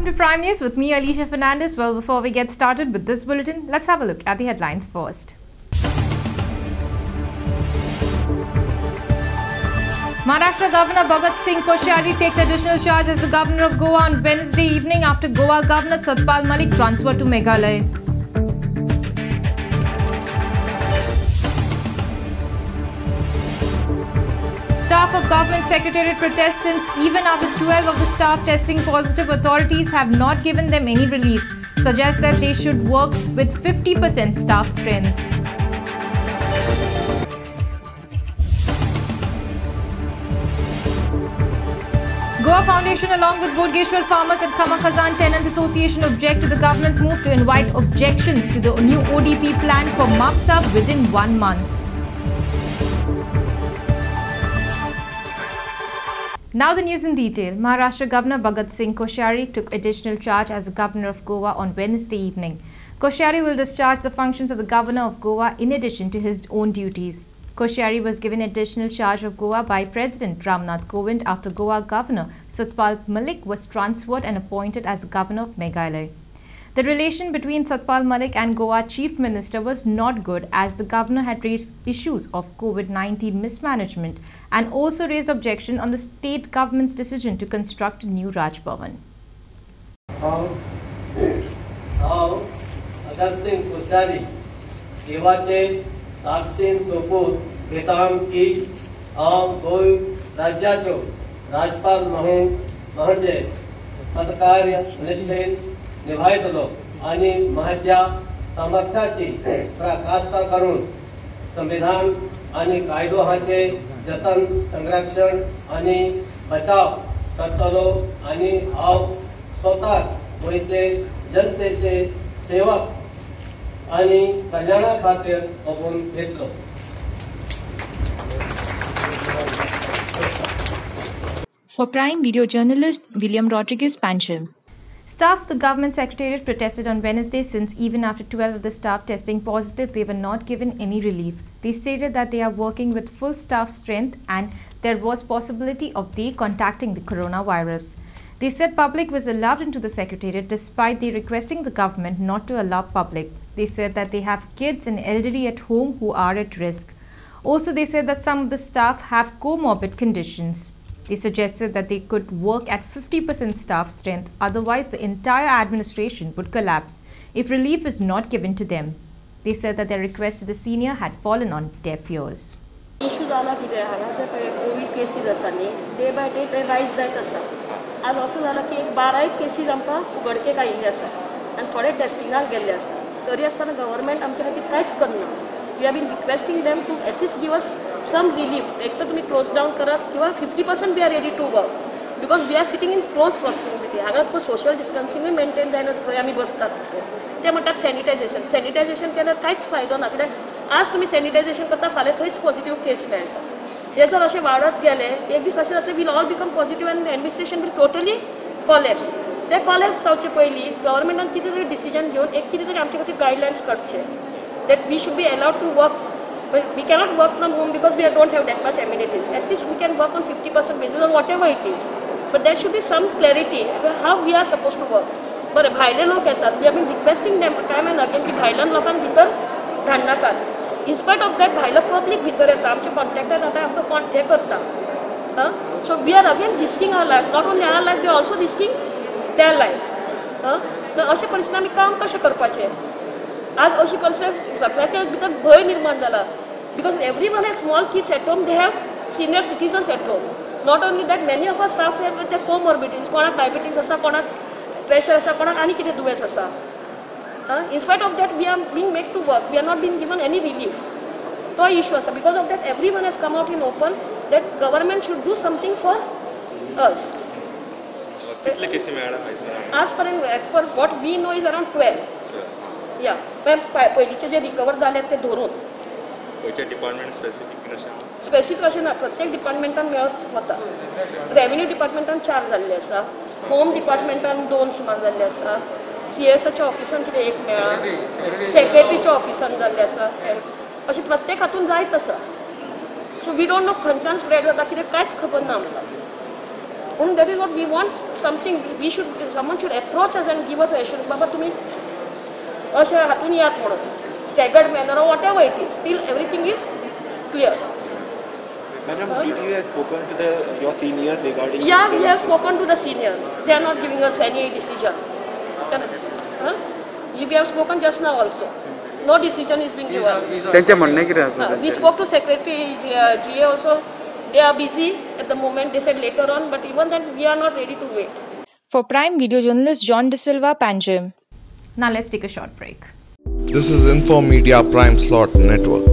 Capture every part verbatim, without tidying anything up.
Welcome to Prime News with me, Alicia Fernandez. Well, before we get started with this bulletin, let's have a look at the headlines first. Maharashtra Governor Bhagat Singh Koshyari takes additional charge as the Governor of Goa on Wednesday evening after Goa Governor Satpal Malik transferred to Meghalaya. Staff of Government Secretariat protests since even after twelve of the staff testing positive, authorities have not given them any relief, suggest that they should work with fifty percent staff strength. Goa Foundation along with Bodgeshwar Farmers and Khamar Khazan Tenant Association object to the government's move to invite objections to the new O D P plan for MAPSA within one month. Now the news in detail. Maharashtra Governor Bhagat Singh Koshyari took additional charge as the Governor of Goa on Wednesday evening. Koshyari will discharge the functions of the Governor of Goa in addition to his own duties. Koshyari was given additional charge of Goa by President Ramnath Kovind after Goa Governor Satpal Malik was transferred and appointed as Governor of Meghalaya. The relation between Satpal Malik and Goa Chief Minister was not good as the Governor had raised issues of COVID nineteen mismanagement and also raised objection on the state government's decision to construct a new Raj Bhavan. Bhagat Singh Koshyari देवाचे साक्षीन सोपून घेताम की हांव गोंय राज्याचो राज्यपाल म्हणून म्हणजे पदकार्य निश्चित निभायतलो आणि माझ्या सामर्थ्याची प्रकाशता करून संविधान आणि कायदो हाचे जतन संरक्षण आणि बचाव करतलो आणि हांव स्वतः गोंयचे जनतेचे सेवक आणि कल्याणा खातीर ओपून घेतलो. For Prime video journalist William Rodriguez Pancham. Staff of the Government Secretariat protested on Wednesday since even after twelve of the staff testing positive, they were not given any relief. They stated that they are working with full staff strength and there was possibility of they contacting the coronavirus. They said public was allowed into the Secretariat despite they requesting the government not to allow public. They said that they have kids and elderly at home who are at risk. Also, they said that some of the staff have comorbid conditions. They suggested that they could work at fifty percent staff strength, otherwise the entire administration would collapse if relief is not given to them. They said that their request to the senior had fallen on deaf ears. Issue जाला कितें हांगा जे पळय Covid cases आसा न्ही day by day ते रायज जायत आसा. आज असो जाला की एक बारा एक केसीस आमकां उगडकेक आयिल्ले आसा आनी थोडे टेस्टिंगाक गेल्ले आसा. तरी आसतना गव्हर्मेंट आमच्या खातीर कांयच करना. We have been requesting them to at least give us some relief. एक तर तुम्ही क्लोज डावन करात किंवा fifty percent we are ready to work because we are sitting in close proximity. हांगा पळय सोशल डिस्टन्सिंगूय मेंटेन जायना खंय आमी बसतात ते म्हणटात सॅनिटायझेशन. सॅनिटायझेशन केल्यार कांयच फायदो ना कित्याक आज तुम्ही सॅनिटायझेशन करता फाल्यां थंयच पॉझिटिव्ह केस मेळटा. हे जर अशें वाडत गेले एक दीस अशें जातलें will all become positive and administration will totally collapse. ते कॉलेप्स जावचे पयलीं गव्हर्मेंटान कितें तरी डिसिजन घेवन एक कितें तरी आमचे खातीर गायडलायन्स काडचे that we should be allowed to work. We cannot work from home because we don't have that much amenities. At least we can work on fifty percent basis or whatever it is. But there should be some clarity about how we are supposed to work. But भायले लोक येतात. We have been requesting them time and again की भायल्यान लोकांक भितर धाडनाकात. In spite of that, भायलो public भितर येता. आमचे कॉन्ट्रॅक्टर आतां आमकां कॉन्ट हें करता. So we are again risking our life. Not only our life, we are also risking their lives. तर अशे परिस्थितींत आमी काम कशें करपाचें? आज अशी परिस्थिती सगळ्याच्या भितर भंय निर्माण जाला. Because everyone has small kids at home, they have senior citizens at home. Not only that, many of our staff have with their comorbidities. कोणाक diabetes आसा, कोणाक pressure आसा, कोणाक आनी कितें दुयेंस आसा. In spite of that, we are being made to work. We are not being given any relief. So issue आसा. Because of that, everyone has come out in open that government should do something for us. कितले केसी मेळ्ळा आज पर्यंत, as per what we know, is around twelve. Yeah. पण पयलींचे जे recover जाले ते धरून. डिपार्टमेंट स्पेसिफिक स्पेसिफिक अशें ना. प्रत्येक डिपार्टमेंटान मेळत वता. रेव्हेन्यू डिपार्टमेंटान चार जाल्ले आसा. होम डिपार्टमेंटान दोन सुमार जाल्ले आसा. सी एसाच्या ऑफिसान कितें एक मेळ्ळा. सेक्रेटरीच्या ऑफिसान जाल्ले आसा. अशें प्रत्येक हातून जायत आसा. सो वी डोंट नो खंयच्यान स्प्रेड जाता कितें कांयच खबर ना आमकां. And that is what we want. Something we should, someone should approach us and give us assurance. Baba, तुम्ही अशा हातून यात म्हणून staggered manner or whatever it is. Still everything is clear. Madam, uh, did you have spoken to the your seniors regarding? Yeah, we have spoken to the seniors. They are not giving us any decision. Huh? We have spoken just now also. No decision is being given. त्यांचे म्हणणे किती असतं? Uh, we spoke to Secretary G A also. They are busy at the moment. They said later on, but even then we are not ready to wait. For Prime video journalist John De Silva, Panjim. Now let's take a short break. This is Info Media Prime Slot Network.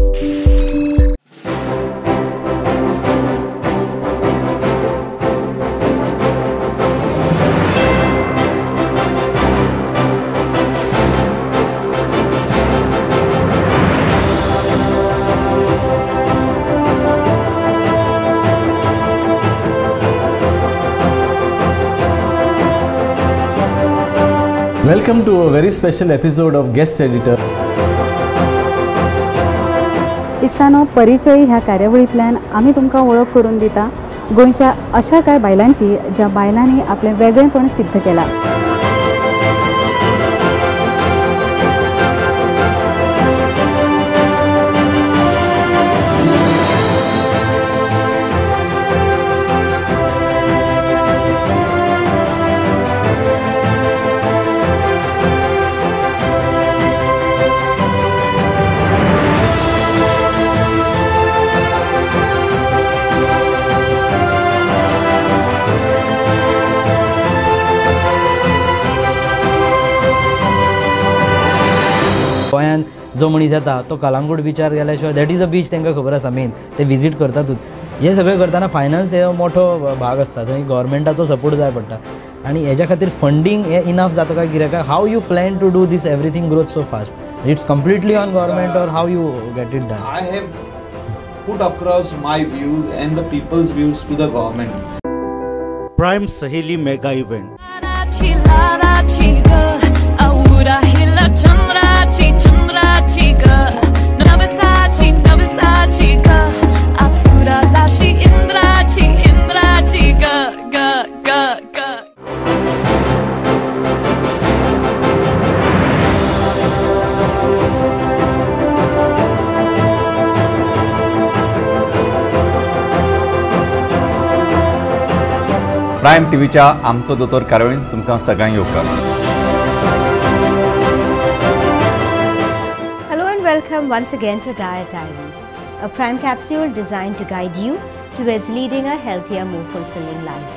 Welcome to a very special episode of Guest Editor. इश्टानो परिचय ह्या कार्यावळींतल्यान आमी तुमकां वळख करून दिता गोंयच्या अशा कांय बायलांची ज्या बायलांनी आपलें वेगळेपण सिद्ध केलां. गोंयांत जो मनीस येता तो कलांगूट बिचार गेल्या शिवाय दॅट इज अ बीच तांकां खबर आसा मेन ते विजीट करतातूच. हे सगळें करतना फायनान्स हे मोठो भाग आसता थंय गव्हर्मेंटाचो सपोर्ट जाय पडटा आनी हेज्या खातीर फंडींग हे इनफ जाता काय कित्याक how you plan to do this everything growth so fast it's completely on government or how you get it done. I have put across my views and the people's views to the government. Prime Saheli Mega Event. Prime टीव्हीच्या आमचो दोतोर कार्यावळींत तुमकां सगळ्यांक येवकार. Hello and welcome once again to Diet Diaries, a prime capsule designed to guide you towards leading a healthier, more fulfilling life.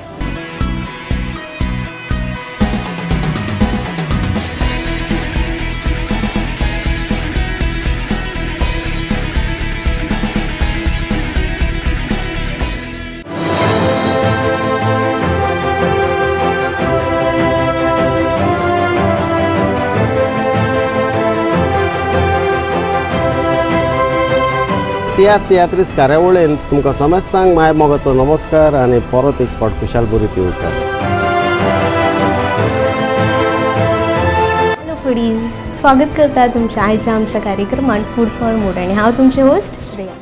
त्या तियात्रीस कार्यावळीन तुमकां समेस्तांक माय मोगाचो नमस्कार आनी परत एक फावट खुशाल बरी येवकार. हॅलो फूडीज, स्वागत करता तुमच्या आयच्या आमच्या कार्यक्रमात फूड फॉर मूड आणि हांव तुमचे होस्ट श्रेया.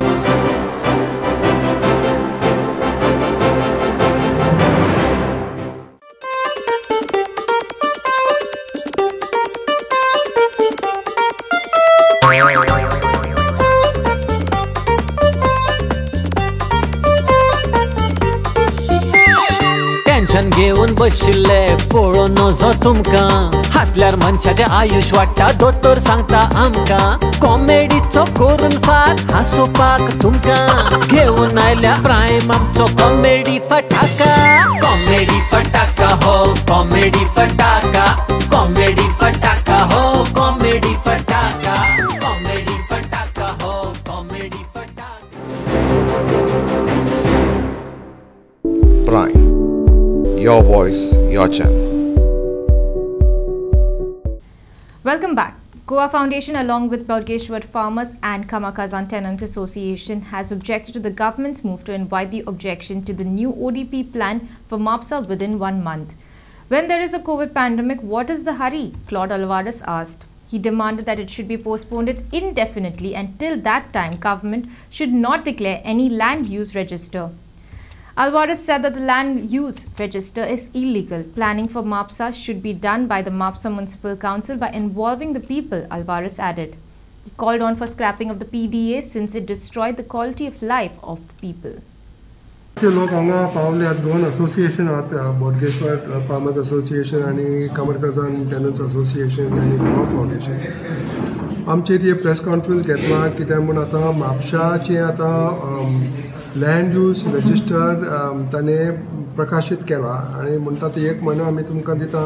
टेन्शन घेऊन बशिल्ले पळोवन नजो तुमकां हसल्यार मनशाचें आयुश वाडटा दोतोर सांगता आमकां कॉमेडीचो करून फाट हांसोवपाक तुमकां घेऊन आयल्या प्रायम आमचो कॉमेडी फटाका. कॉमेडी फटाका हो कॉमेडी फटाका कॉमेडी फटाका हो कॉमेडी फटाका कॉमेडी फटाका हो कॉमेडी फटाका. Prime. Your voice, your channel. Welcome back. Goa Foundation, along with Balgeshwar Farmers and Kamakazan Tenant Association, has objected to the government's move to invite the objection to the new O D P plan for MAPSA within one month. When there is a COVID pandemic, what is the hurry? Claude Alvarez asked. He demanded that it should be postponed indefinitely, and till that time, government should not declare any land use register. Alvarez said that the land use register is illegal. Planning for MAPSA should be done by the MAPSA Municipal Council by involving the people, Alvarez added. He called on for scrapping of the P D A since it destroyed the quality of life of the people. लोक हांगा पावले आहेत. दोन association आहात, Bodgeshwar farmers association आणि कमरकजान tenants association आणि गॉ foundation. आमचे ती प्रेस कॉन्फरन्स घेतला कित्याक म्हूण आतां म्हापशाचें आतां लँड यूज रजिस्टर ताणें प्रकाशीत केला आनी म्हणटा ते एक म्हयनो आमी तुमकां दिता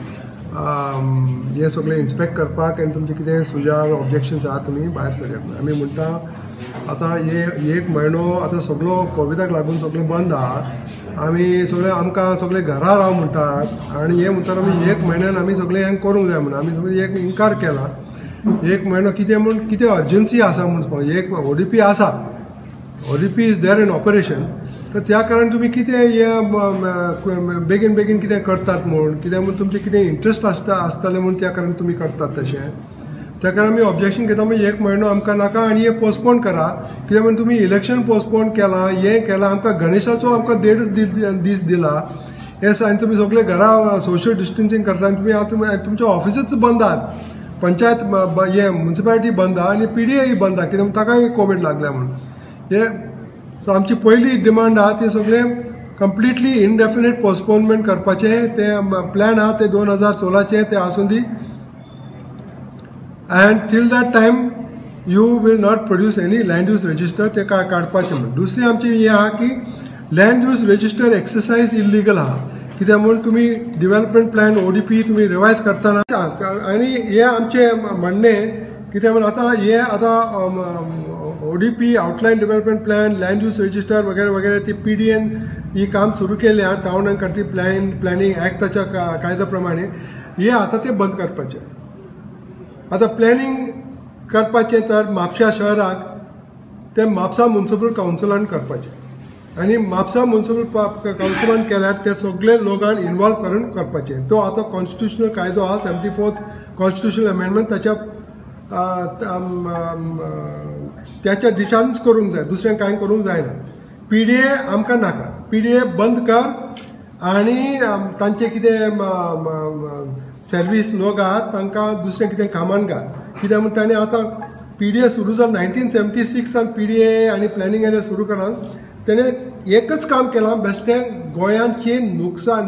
हे सगळें इन्स्पेक्ट करपाक आनी तुमचे कितें सुजाव ऑब्जेक्शन्स आहात तुमी भायर सरयात. आमी म्हणटा आतां हे एक म्हयनो आतां सगळो कोविडाक लागून सगळें बंद आहा. आमी सगळे आमकां सगळे घरा राव म्हणटात आनी हे म्हणटात आमी एक म्हयन्यान आमी सगळें हें करूंक जाय म्हणून आमी सगळें एक इन्कार केला. एक म्हयनो कितें म्हूण कितें अर्जन्सी आसा म्हूण एक ओडीपी आसा, ODP is there in operation. तर त्या कारण तुमी कितें हे बेगीन बेगीन कितें करतात म्हूण कित्याक म्हूण तुमचें कितें इंट्रस्ट आसता आसतालें म्हूण त्या कारण तुमी करतात तशें. त्या कारण आमी ऑब्जेक्शन घेता म्हणजे एक म्हयनो आमकां नाका आनी हे पोस्टपोन करा कित्याक म्हूण तुमी इलेक्शन पोस्टपोन केलां, हें केलां, आमकां गणेशाचो आमकां देड दीस दिला हे आनी तुमी सगळे घरा सोशल डिस्टन्सींग करता आनी तुमी आतां तुमचे ऑफिसच बंद आहात, पंचायत हे म्युन्सिपालिटी बंद आहा आनी पी डी ए बंद आहा कित्याक ताकाय कोवीड लागल्या म्हणून. हे सो आमची पयली डिमांड आहा ते सगळें कंप्लिटली इनडेफिनेट पोस्टपोनमेंट करपाचें. ते प्लॅन आहा ते दोन हजार सोळाचे ते आसून दी and till that time you will not produce any land use register ते का काडपाचें म्हणून. दुसरी आमची हे आहा की land use register exercise illegal आहा कित्याक म्हूण तुमी development plan O D P तुमी रिवायज करतना आनी हे आमचें म्हणणें कित्याक म्हूण आतां हे आतां O D P outline development plan land use register वगैरे वगैरे ती पी डी एन ही काम सुरू केलें आहा town and country plan planning ॲक्टाच्या कायद्या प्रमाणे. हे आतां ते बंद करपाचें. आतां प्लॅनिंग करपाचें तर म्हापशा शहराक ते म्हापसा म्युन्सिपल कावन्सिलान करपाचें आनी म्हापसा म्युन्सिपल कावन्सिलान केल्यार ते सगळे लोकांक इनवॉल्व करून करपाचें. तो आतां कॉन्स्टिट्युशनल कायदो आहा सेव्हन्टी फोर्थ कॉन्स्टिट्युशनल अमेंडमेंट ताच्या त्याच्या दिशानच करूंक जाय, दुसरें कांय करूंक जायना. पी डी ए आमकां नाका, पी डी ए बंद कर आनी तांचें कितें सर्वीस लोक आहात तांकां दुसरें कितें कामान घाल कित्याक म्हूण ताणें आतां पी डी ए सुरू जालें नायन्टीन सेव्हन्टी सिक्सान पी डी ए आनी प्लॅनिंग एरिया सुरू करान तेणें एकच काम केलां बेश्टें गोंयांची नुकसान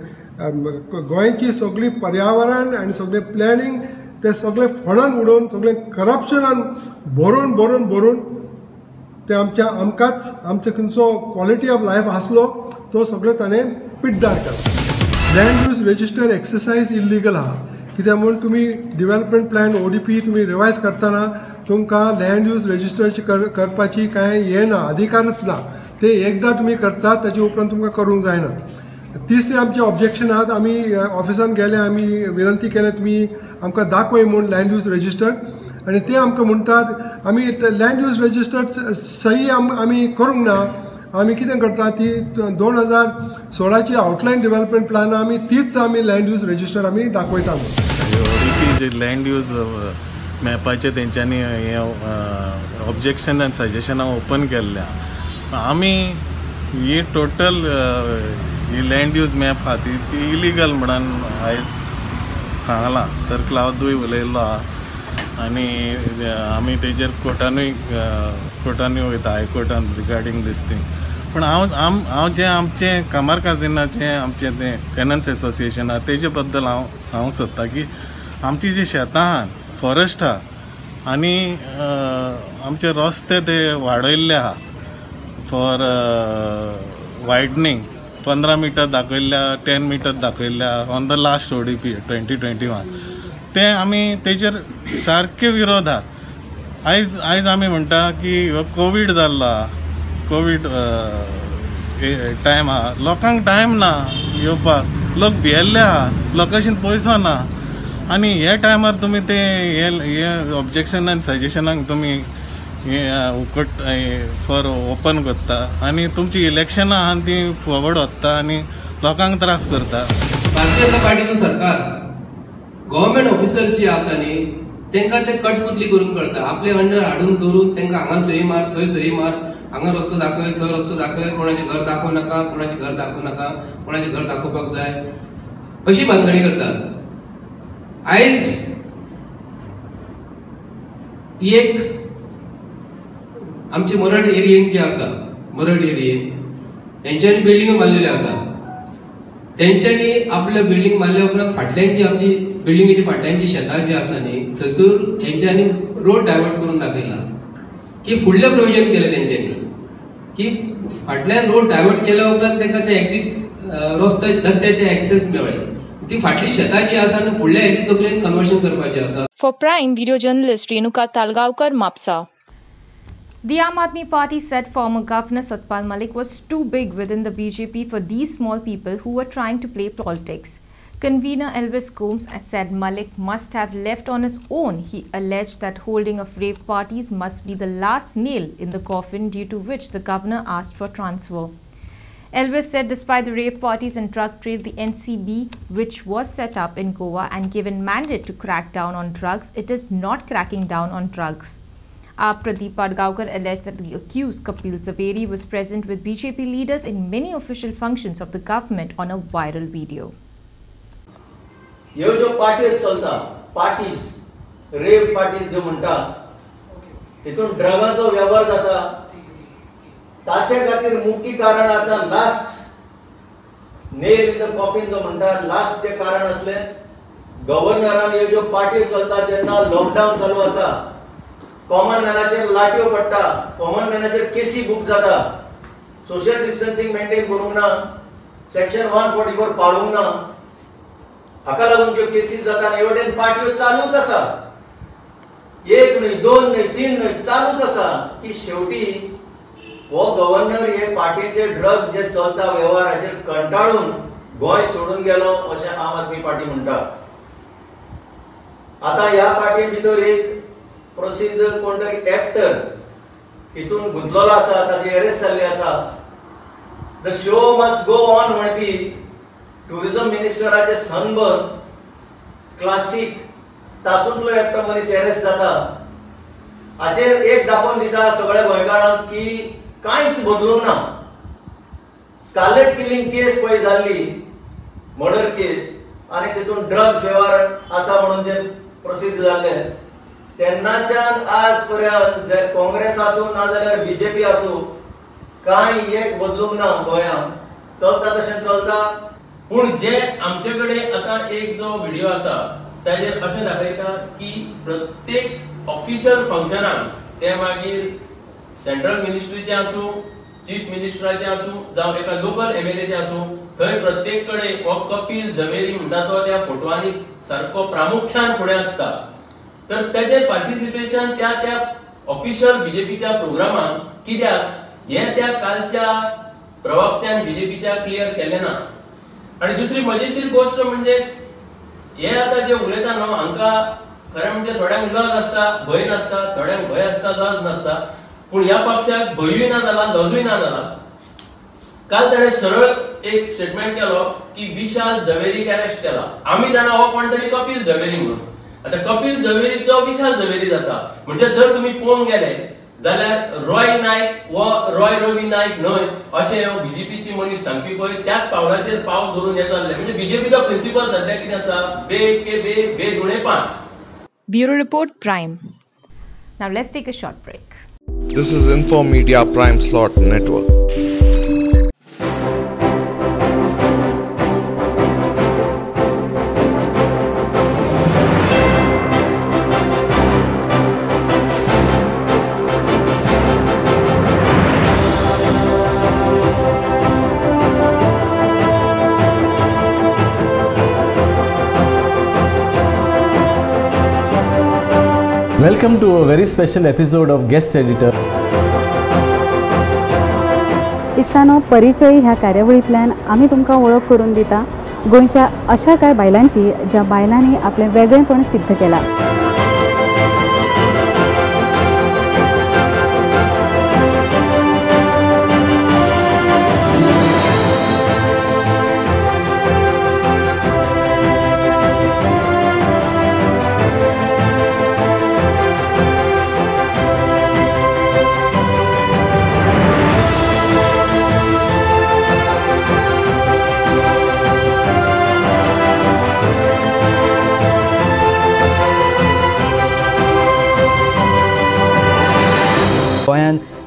गोंयची सगळी पर्यावरण आनी सगळें प्लॅनिंग ते सगळें फोंडान उडोवन सगळें करप्शनान भरून भरून भरून ते आमच्या आमकांच आमचो खंयचो क्वॉलिटी ऑफ लायफ आसलो तो सगळें ताणें पिड्ड्यार केला. Land use register exercise illegal आहा कित्याक म्हूण तुमी development plan O D P तुमी रिवायज करतना तुमकां लँड यूज रजिस्टरची करपाची कांय हें ना, अधिकारच ना. ते एकदां तुमी करतात ताचे उपरांत तुमकां करूंक जायना. तिसरें आमचें ऑब्जेक्शन आहात. आमी ऑफिसान गेले आमी विनंती केले तुमी आमकां दाखय म्हूण लँड यूज रजिस्टर आनी ते आमकां म्हणटात आमी लँड यूज रजिस्टर सही आमी करूंक ना. आमी कितें करता ती दोन हजार सोळाची आउटलायन डेव्हलपमेंट प्लॅन आमी तीच आमी लँड यूज रजिस्टर आमी दाखयता. जे लँड यूज मॅपाचे तेंच्यांनी हे ऑब्जेक्शन आनी सजेशनां ओपन केल्ल्या आमी ही टोटल ही लँड यूज मॅप आहा ती ती इलिगल म्हणून आयज सांगलां. सर्कल हांवूय उलयल्लो आहा आनी आमी तेजेर कोर्टानूय कोर्टानूय वयता हायकोर्टान रिगार्डींग दीस थींग. पूण हांव हांव जें आमचें कामार काजिनाचें आमचें तें टेनंट्स एसोसिएशन आहा तेजे बद्दल हांव सांगूंक सोदतां की आमची जी शेतां आहा फॉरेस्ट आहा आनी आमचे रस्ते ते वाडयल्ले आहा फॉर वायडनींग पंदरा मिटर दाखयल्ल्या टेन मिटर दाखयल्ल्या on the last O D P twenty twenty one ते आमी तेजेर सारके विरोध आहा. आयज आयज आमी म्हणटा की कोवीड जाल्लो आहा, कोवीड टायम आहा, लोकांक टायम ना येवपाक, लोक भियेल्ले आहा, लोकांशीन पयसो ना आनी हे टायमार तुमी ते हे ऑब्जेक्शन आनी सजेशनाक तुमी उकट फॉर ओपन करता आनी तुमची इलेक्शनां आहा ती फॉवर्ड वता आनी लोकांक त्रास करता. भारतीय जनता पार्टीचो सरकार गव्हर्नमेंट ऑफिसर्स जे आसा न्ही तांकां ते कटपुतली करून करता. आपले अंडर हाडून दवरून तांकां हांगा सही मार थंय सही मार हांगा रस्तो दाखय थंय रस्तो दाखय कोणाचें घर दाखोवं नाका कोणाचें घर दाखोवं नाका कोणाचें घर दाखोवपाक जाय अशी बांदगडी करतात आयज ही एक आमचे मराठ एरियेन जे आसा मराठ एरियेन तेंच्यांनी बिल्डिंग बांदलेल्यो आसा तेंच्यांनी आपल्या बिल्डिंग बांदल्या उपरांत फाटल्यान जी आमची बिल्डिंगेची फाटल्यान जी शेतां जी आसा न्ही थंयसर तेंच्यांनी रोड डायवर्ट करून दाखयला की फुडलें प्रोविजन केलें तेंच्यांनी की फाटल्यान रोड डायवर्ट केल्या उपरांत तांकां ते एक्झिट रस्ते रस्त्याचे एक्सेस मेळ्ळे ती फाटली शेतां जी आसा आनी फुडल्या हेची तकलेन कन्वर्शन करपाचें आसा. For Prime, video journalist Renuka Talgaonkar, Mapsa. The Aam Aadmi Party said former Governor Satpal Malik was too big within the B J P for these small people who were trying to play politics. Convener Elvis Combs said Malik must have left on his own. He alleged that holding of rave parties must be the last nail in the coffin, due to which the governor asked for transfer. Elvis said despite the rave parties and drug trade, the N C B, which was set up in Goa and given mandate to crack down on drugs, it is not cracking down on drugs. Uh, Pradeep Padgaonkar alleged that the accused Kapil Zaveri was present with B J P leaders in many official functions of the government on a viral video. ह्यो ज्यो party चलता parties रेव parties ज्यो म्हणटा तितून ड्रगाचो व्यवहार जाता ताचे खातीर मुख्य कारण आता last nail in the coffin जो म्हणटा लास्ट जे कारण असले गव्हर्नरान ह्यो ज्यो पार्टी चलता जेन्ना लॉकडाऊन चालू आसा कॉमन मॅनाचेर लाट्यो पडटा कॉमन मॅनाचेर केसी बुक जाता सोशल डिस्टन्सिंग मेंटेन करूंक ना सेक्शन वन फोर्टी फोर पाळूंक ना हाका लागून ज्यो केसीस जाता एवढेन पार्ट्यो चालूच आसा एक न्हय दोन न्हय तीन न्हय चालूच आसा की शेवटी हो गव्हर्नर हे पार्टीचे ड्रग जे चलता व्यवहाराचेर कंटाळून गोंय सोडून गेलो अशें आम आदमी पार्टी म्हणटा. आता ह्या पार्टी भितर एक प्रसिद्ध कोण तरी एक्टर हितून गुंतलेलो आसा ताची अरेस्ट जाल्ली आसा. The show must go on म्हणपी टुरिझम मिनिस्टराचे सनबर्न क्लासिक तातूंतलो एकटो मनीस अरेस्ट जाता. हाचेर एक दाखोवन दिता सगळ्या गोंयकारांक की कांयच बदलूंक ना. स्कारलेट किलिंग केस पळय जाल्ली मर्डर केस आनी तितून ड्रग्स व्यवहार आसा म्हणून जे प्रसिद्ध जाल्ले तेन्नाच्यान आज पर्यंत जे काँग्रेस आसूं ना जाल्यार बीजेपी आसूं कांय एक बदलूंक ना. गोंयांत चलता तशें चलता. पूण जे आमचे कडेन आतां एक जो व्हिडिओ आसा ताजेर अशें दाखयता की प्रत्येक ऑफिशियल फंक्शनाक ते मागीर सेंट्रल मिनिस्ट्रीचे आसूं चीफ मिनिस्टराचे आसूं जावं एका लोकल एमएलएचे आसूं थंय प्रत्येक कडेन हो कपिल झवेरी म्हणटा तो त्या फोटवांनी सारको प्रामुख्यान फुडें आसता. तर तेजे पार्टिसिपेशन त्या त्या ऑफिशियल बीजेपीच्या प्रोग्रामांत कित्याक हे त्या कालच्या प्रवक्त्यान बीजेपीच्या क्लियर केलें ना. आणि दुसरी मजेशीर गोष्ट म्हणजे हे आता जे उलयता न्हू हांकां खरें म्हणजे थोड्यांक लज आसता भंय नासता थोड्यांक भंय आसता लज नासता. पूण ह्या पक्षाक भंयूय ना जाला लजूय ना जाला. काल ताणें सरळ एक स्टेटमेंट केलो की विशाल झवेरीक अरेस्ट केला. आमी जाणा हो कोण तरी कपिल झवेरी म्हणून. आता कपिल झवेरीचो विशाल झवेरी जाता म्हणजे जर तुमी पळोवंक गेले जाल्यार रॉय नायक व रॉय रवी नायक न्हय अशें बीजेपीची मनीस सांगपी पळय त्याच पावलाचेर पावल धरून हे चालले. म्हणजे बीजेपीचो प्रिन्सिपल सध्या कितें आसा बे के बे बे दुणे पांच. Bureau Report Prime. Now let's take a short break. This is Info Media Prime Slot Network. Welcome to a very special episode of Guest Editor. इश्टानो परिचय ह्या कार्यावळींतल्यान आमी तुमकां वळख करून दिता गोंयच्या अशा कांय बायलांची ज्या बायलांनी आपलें वेगळेपण सिद्ध केलां.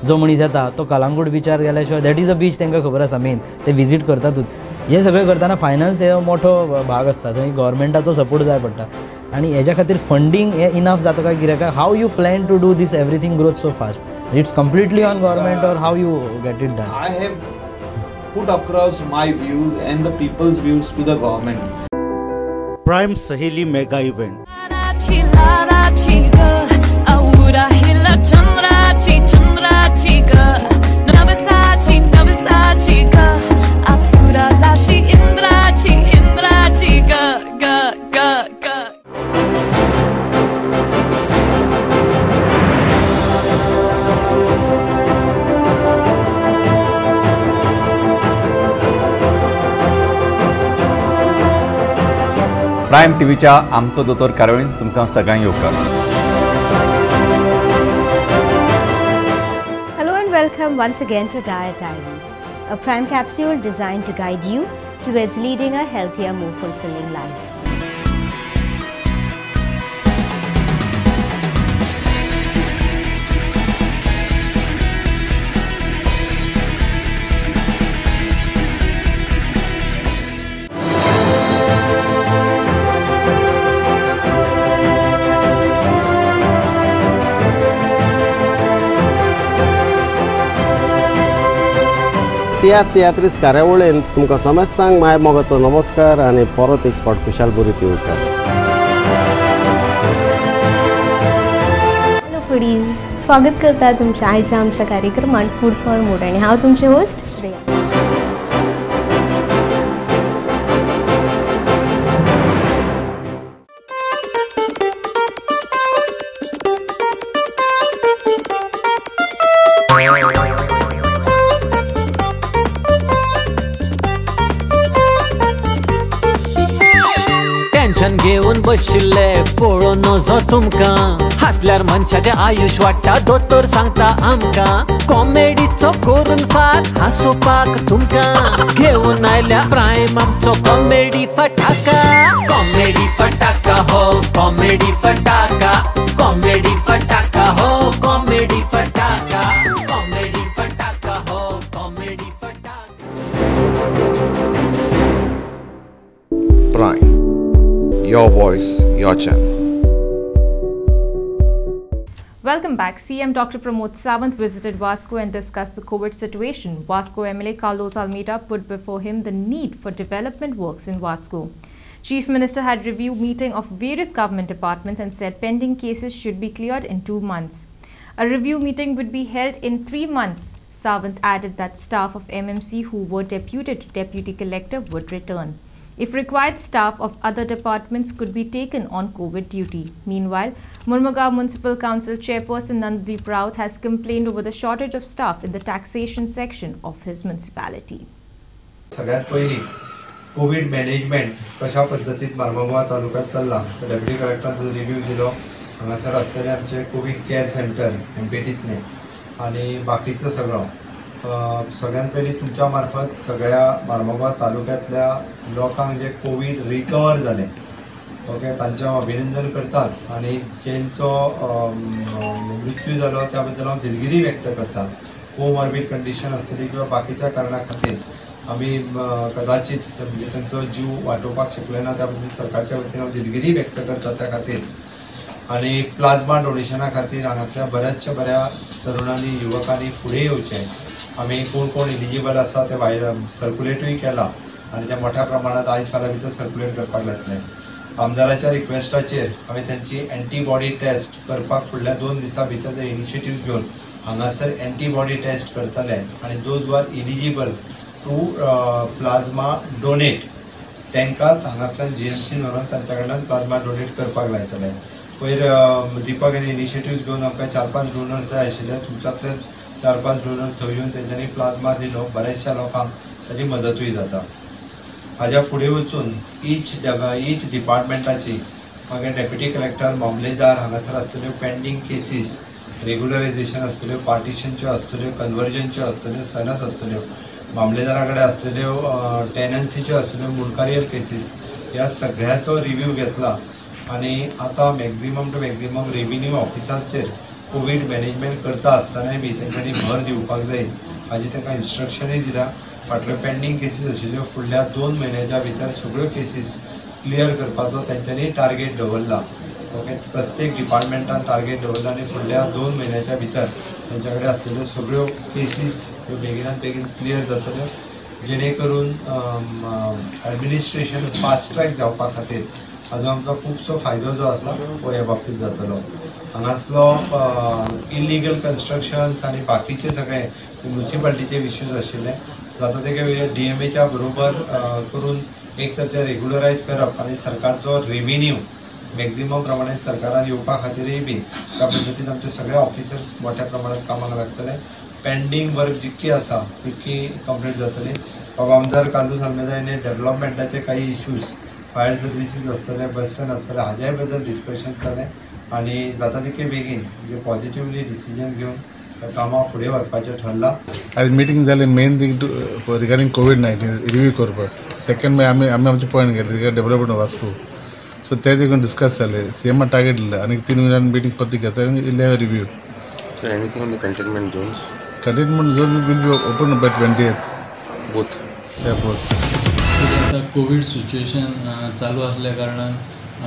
जो मनीस येता तो कलांगूट बिचार गेल्या शिवाय दॅट इज अ बीच तांकां खबर आसा मेन ते विजीट करतातूच. हे सगळें करतना फायनान्स हे मोठो भाग आसता, थंय गव्हर्मेंटाचो सपोर्ट जाय पडटा आनी हेज्या खातीर फंडींग हे इनफ जाता काय कित्याक how you plan to do this everything growth so fast? It's completely on government or how you get it done? I have put across my views and the people's views to the government. Prime Saheli Mega Event. Prime टीव्हीच्या आमचो दोतोर कार्यावळीन तुमकां सगळ्यांक येवकार. Hello and welcome once again to Diet Diaries, a prime capsule designed to guide you towards leading a healthier, more fulfilling life. Tiatr तियात्रीस कार्यावळीन तुमकां समेस्तांक माय मोगाचो नमस्कार आनी परत एक फावट खुशाल बरी येवकार. हॅलो फूडीज, स्वागत करता तुमच्या आयच्या आमच्या कार्यक्रमात फूड फॉर मूड आणि हांव तुमचे होस्ट श्रेया. टेन्शन घेऊन बशिल्ले पळोवन नजो तुमकां, हासल्यार मनशाचें आयुश्य वाडटा दोतोर सांगता आमकां. कॉमेडीचो करून फार हांसोवपाक तुमकां घेऊन आयल्या प्रायम आमचो कॉमेडी फटाका. कॉमेडी फटाका हो कॉमेडी फटाका, कॉमेडी फटाका हो कॉमेडी फटाका, कॉमेडी फटाका हो कॉमेडी फटाका. Prime. Your voice, your channel. Welcome back. C M Doctor Pramod Sawant visited Vasco and discussed the COVID situation. Vasco M L A Carlos Almeida put before him the need for development works in Vasco. Chief Minister had review meeting of various government departments and said pending cases should be cleared in two months. A review meeting would be held in three months. Sawant added that staff of M M C who were deputed to Deputy Collector would return. If required, staff of other departments could be taken on COVID duty. Meanwhile, Murmagaon Municipal Council Chairperson Nandadeep Raut has complained over the shortage of staff in the taxation section of his municipality. सगळ्यात पहिली Covid management कशा पद्धतीत मार्मगांव तालुक्यात चल्ला deputy कलेक्टरान review दिलो. हांगासर आसलेले आमचे कोविड केअर सेंटर एमपीटीतले आणि बाकीचो सगळो सगळ्यात पयलीं तुमच्या मार्फत सगळ्या मार्मगांव तालुक्यातल्या लोकांक जे कोविड रिकवर जाले ओके तांचें हांव अभिनंदन करताच आनी जेंचो मृत्यू जालो त्या बद्दल हांव दिलगिरी व्यक्त करता. कोमॉर्बीड कंडिशन आसतली किंवा बाकीच्या कारणां खातीर आमी कदाचित म्हणजे तांचो जीव वाटोवपाक शकले ना त्या बद्दल सरकारच्या वतीन हांव दिलगिरी व्यक्त करता त्या खातीर. आनी प्लाझ्मा डोनेशना खातीर हांगातल्या बऱ्याचशा बऱ्या तरुणांनी युवकांनी फुडें येवचें. आमी कोण कोण इलिजिबल आसा ते भायर सर्कुलेटूय केला आनी ते मोठ्या प्रमाणात आयज फाल्यां भितर सर्कुलेट करपाक लायतले. आमदाराच्या रिक्वेस्टाचेर हांवें तांची एंटीबॉडी टेस्ट करपाक फुडल्या दोन दिसां भितर ते इनिशिएटीव घेवन हांगासर एंटीबॉडी टेस्ट करतले आनी those were eligible to plasma donate तांकांच हांगासल्यान जी एम सीन व्हरून तांच्या कडल्यान प्लाझ्मा डोनेट करपाक लायतले. पयर दिपक हेणी इनिशिएटीव घेवन आमकां चार पांच डोनर्स जाय आशिल्ले. तुमच्यातले चार पांच डोनर थंय येवन तेंच्यांनी प्लाझ्मा दिलो. बऱ्याचशा लोकांक ताची मदतूय जाता. हाज्या फुडें वचून ईच ईच डिपार्टमेंटाची मागीर डेप्युटी कलेक्टर मामलेदार हांगासर आसतल्यो पेंडींग केसीस रेग्युलरायझेशन आसतल्यो पार्टिशनच्यो आसतल्यो कन्वर्जनच्यो आसतल्यो सनत आसतल्यो मामलेदारा कडेन आसतल्यो टेनन्सीच्यो आसतल्यो मुनकारियल केसीस ह्या सगळ्याचो रिव्ह्यू घेतला आनी आतां मॅक्झिमम टू मॅक्झिमम रेव्हेन्यू ऑफिसाचेर कोवीड मॅनेजमेंट करता आसतनाय बी तेंच्यांनी भर दिवपाक जाय हाजी तांकां इन्स्ट्रक्शनूय दिला. फाटल्यो पेंडींग केसीस आशिल्ल्यो फुडल्या दोन म्हयन्याच्या भितर सगळ्यो केसीस क्लियर करपाचो तेंच्यांनी टार्गेट दवरला. ओके, प्रत्येक डिपार्टमेंटान टार्गेट दवरला आनी फुडल्या दोन म्हयन्याच्या भितर तेंच्या कडेन आसलेल्यो सगळ्यो केसीस ह्यो बेगिनात बेगीन क्लियर जातल्यो, जेणे करून एडमिनिस्ट्रेशन फास्ट ट्रॅक जावपा खातीर हाजो आमकां खुबसो फायदो जो आसा तो ह्या बाबतींत जातलो. हांगासलो इलिगल कन्स्ट्रक्शन्स आनी बाकीचे सगळे म्युनिसिपालिटीचे इश्यूज आशिल्ले जाता ते डी एम एच्या बरोबर करून एक तर ते रेग्युलरायज करप आनी सरकारचो रेव्हेन्यू मॅक्झिमम प्रमाणात सरकारान येवपा खातीरय बी त्या पद्दतीन आमचे सगळे ऑफिसर्स मोठ्या प्रमाणात कामाक लागतले. पेंडींग वर्क जितकी आसा तितकी कंप्लीट जातली. बाबा आमदार कालू सालमेदाने डेव्हलपमेंटाचे काही इश्यूज, फायर सर्विसीस आसतले, बस स्टँड आसतले, हाज्याय बद्दल डिस्कशन जालें आनी जाता तितके बेगीन जे पॉझिटिवली डिसिजन घेवन कामां फुडें व्हरपाचें ठरलां. आज मिटींग जालें main thing to regarding Covid nineteen review करपाक. सेकंड मागीर आमी आमी आमचे पॉयंट घेतले regard development of Vasco. So ते देखून डिस्कस जालें. सीएमान टार्गेट दिलें आनी तीन म्हयन्यान मिटींग पत्ती घेता इल्ले review. So anything on the containment zones? Containment zone will be open by twentieth. Both. Yeah, both. आता कोविड सिच्युएशन चालू असल्या कारणान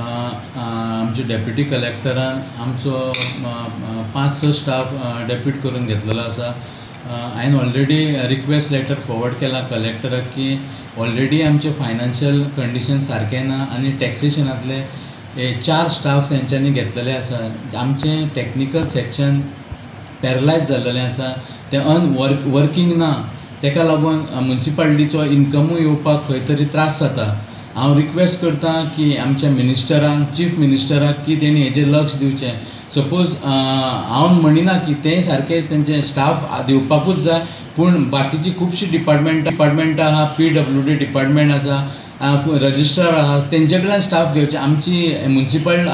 आमचे डेप्युटी कलेक्टरान आमचो पांच स स्टाफ डेप्यूट करून घेतलेलो आसा. हांवें ऑलरेडी रिक्वेस्ट लेटर फॉरवर्ड केला कलेक्टराक की ऑलरेडी आमचे फायनान्शियल कंडिशन सारके ना आनी टॅक्सेशनांतले चार स्टाफ तेंच्यांनी घेतलेले आसा. आमचें टॅक्निकल सेक्शन पॅरलायज जाल्लेलें आसा, तें अनवर्क वर्कींग ना, तेका लागून म्युनिसिपालिटीचो इन्कमूय येवपाक खंय तरी त्रास जाता. हांव रिक्वेस्ट करता की आमच्या मिनिस्टरांक, चीफ मिनिस्टराक की तेणी हेजेर लक्ष दिवचें. सपोज हांव म्हणिना की तें सारकेंच तेंचे स्टाफ दिवपाकूच जाय, पूण बाकीची खुबशीं डिपार्टमेंट डिपार्टमेंटां आहा, पी डब्ल्यू डी डिपार्टमेंट आसा, रजिस्ट्रार आहा, तेंचे कडल्यान स्टाफ घेवचे. आमची म्युनिसिपल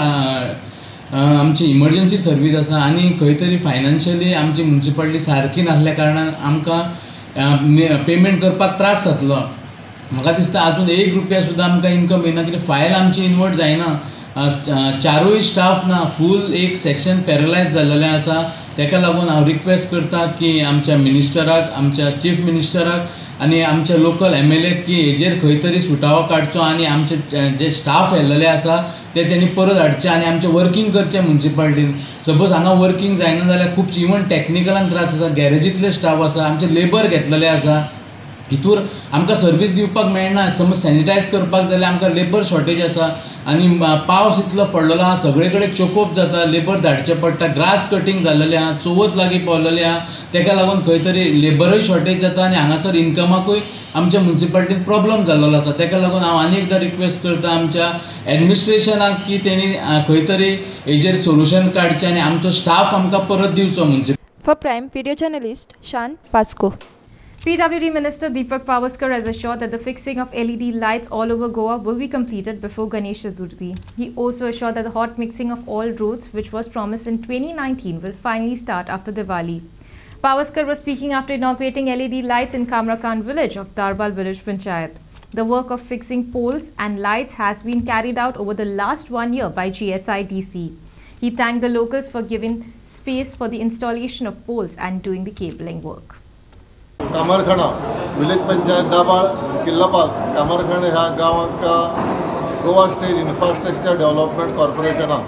आमची इमर्जन्सी सर्वीस आसा आनी खंय तरी फायनान्शियली आमची म्युनिसिपालिटी सारकी नासल्या कारणान आमकां पेमेंट करपाक त्रास जातलो. म्हाका दिसता आजून एक रुपया सुद्दां आमकां इन्कम येना, कित्याक फायल आमची इन्वर्ट जायना. चारूय स्टाफ ना, फूल एक सेक्शन पॅरलायज जाल्लेलें आसा. तेका लागून हांव रिक्वेस्ट करता की आमच्या मिनिस्टराक, आमच्या चीफ मिनिस्टराक आनी आमच्या लोकल एम एल एक की हेजेर खंय तरी सुटावो काडचो आनी आमचे जे स्टाफ येयल्लेले आसा ते तेणी परत हाडचे आनी आमचें वर्कींग करचें म्युनिसिपालिटीन. सपोज हांगा वर्कींग जायना जाल्यार खूब इवन टॅक्निकलान त्रास आसा, गॅरेजींतले स्टाफ आसा, आमचे लेबर घेतलेले आसा, हितूर आमकां सर्वीस दिवपाक मेळना. समज सॅनिटायज करपाक जाल्यार आमकां लेबर शॉर्टेज आसा आनी पावस इतलो पडलेलो आहा, सगळे कडेन चोकोप जाता, लेबर धाडचे पडटा, ग्रास कटींग जाल्लेलें आहा, चवथ लागीं पावलेली आहा, तेका लागून खंय तरी लेबरूय शॉर्टेज जाता आनी हांगासर इन्कमाकूय आमच्या म्युनिसिपालिटींत प्रॉब्लम जाल्लो आसा. तेका लागून हांव आनी एकदां रिक्वेस्ट करता आमच्या एडमिनिस्ट्रेशनाक की तेणी खंय तरी हेजेर सोल्युशन काडचें आनी आमचो स्टाफ आमकां परत दिवचो municipality. For Prime, video journalist Shan Pasco. P W D Minister Deepak Pavaskar has assured that the fixing of L E D lights all over Goa will be completed before Ganesh Chaturthi. He also assured that the hot mixing of all roads, which was promised in twenty nineteen, will finally start after Diwali. Pavaskar was speaking after inaugurating L E D lights in Kamrakan village of Darbal village Panchayat. The work of fixing poles and lights has been carried out over the last one year by G S I D C. He thanked the locals for giving space for the installation of poles and doing the cabling work. Kamarkhana village panchayat Dabal Killapal Kamarkhana ह्या गांवांक Goa state infrastructure development कॉर्पोरेशनान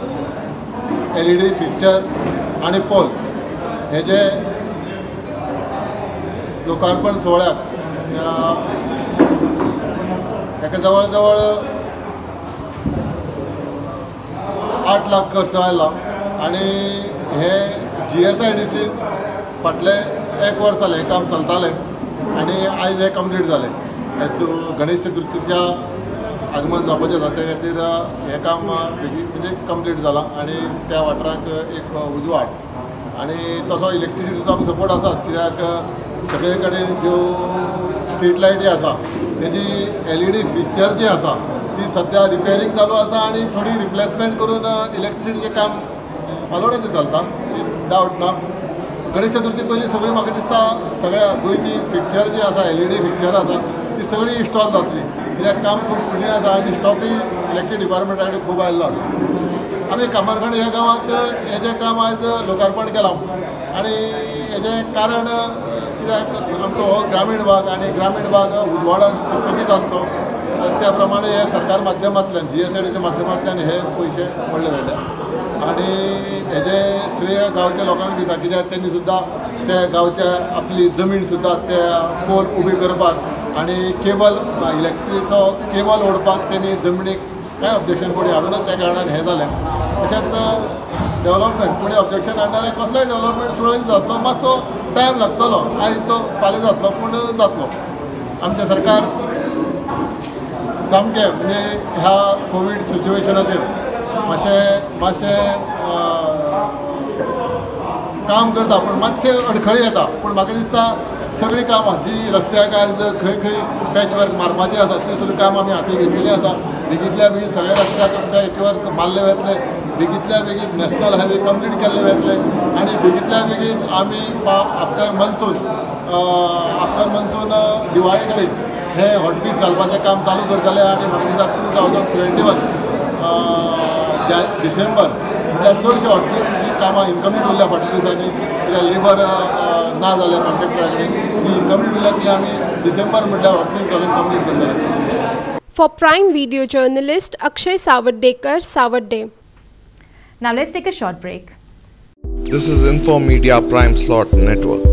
L E D fixture आनी pole हे जे लोकार्पण सोहळ्याक ताका जवळ जवळ आठ लाख खर्च आयला आनी हे G S I D C फाटले एक वर्स जालें हें काम चलतालें आनी आयज हें कंप्लीट जालें. हेचो गणेश चतुर्थीच्या आगमन जावपाचें आसा त्या खातीर हें काम बेगीन म्हणजे कंप्लीट जालां आनी त्या वाठाराक एक उजवाड आनी तसो इलेक्ट्रिसिटीचो आमकां सपोर्ट आसात, कित्याक सगळे कडेन ज्यो स्ट्रीट लायटी आसा तेजी एल ई डी फिक्चर जी आसा ती सद्या रिपेरींग चालू आसा आनी थोडी रिप्लेसमेंट करून इलेक्ट्रिसिटीचें काम ऑलरेडी चलता, डावट ना. गणेश चतुर्थी पयलीं सगळी म्हाका दिसता सगळ्या गोंयची फिक्चर जी आसा एल ई डी फिक्चर आसा ती सगळी इन्स्टॉल जातली, कित्याक काम खूब स्पिडीन आसा आनी स्टॉकूय इलेक्ट्रीक डिपार्टमेंटा कडेन खूब आयिल्लो आसा. आमी कामरखंड ह्या गांवांत हेजें काम आयज लोकार्पण केलां आनी हेजें कारण कित्याक आमचो हो ग्रामीण भाग आनी ग्रामीण भाग उजवाडान चकचकीत आसचो त्या प्रमाणे हे सरकार माध्यमांतल्यान जी एस आय डीच्या माध्यमांतल्यान हे पयशे पडले वयले आनी हेजे श्रेय गांवच्या लोकांक दिता कित्याक तेणी सुद्दां त्या गांवच्या आपली जमीन सुद्दां ते पोल उबी करपाक आनी केबल इलेक्ट्रिकचो केबल ओडपाक तेणी जमनीक कांय ऑब्जेक्शन कोणी हाडूनच त्या कारणान हें जालें तशेंच डेव्हलपमेंट कोणी ऑब्जेक्शन हाडणारे कसलोय डेव्हलपमेंट सुरळीत जातलो मातसो टायम लागतलो आयचो फाल्यां जातलो पूण जातलो आमचें सरकार सामकें म्हणजे ह्या कोवीड सिच्युएशनाचेर मातशें मातशें काम करता पूण मातशें अडखळी येता पूण म्हाका दिसता सगळीं कामां जी रस्त्याक आयज खंय खंय पॅच वर्क मारपाचें आसा ती सुद्दां काम आमी हाती घेतलेलीं आसा बेगींतल्या बेगीन सगळ्या रस्त्याक पॅच वर्क मारले वतले बेगींतल्या बेगीन नॅशनल हायवे कंप्लीट केल्ले वतले आनी बेगींतल्या बेगीन आमी आफ्टर मनसून आफ्टर मनसून दिवाळे कडेन हे हॉटपीस घालपाचें काम चालू करतले आनी म्हाका दिसता two thousand twenty one December म्हटल्यार चडशे हॉटपीस ही कामां इनकम्प्लीट उरल्या फाटल्या दिसांनी कित्याक लेबर ना जाल्या कॉन्ट्रॅक्टरा कडेन ही इनकम्प्लीट उरल्या ती आमी डिसेंबर म्हटल्यार हॉटपीस घालून कंप्लीट करतले. For Prime Video journalist Akshay Savardekar, Savarde. Now let's take a short break. This is Info Media Prime Slot Network.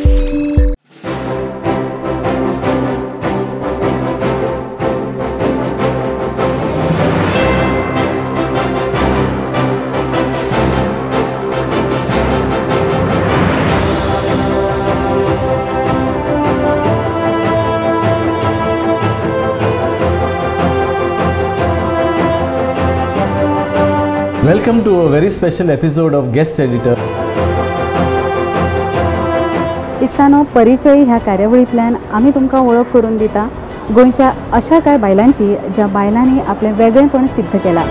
Welcome to a very special episode of Guest Editor. इश्टानो परिचय ह्या कार्यावळींतल्यान आमी तुमकां वळख करून दिता गोंयच्या अशा कांय बायलांची ज्या बायलांनी आपलें वेगळेपण सिद्ध केलां.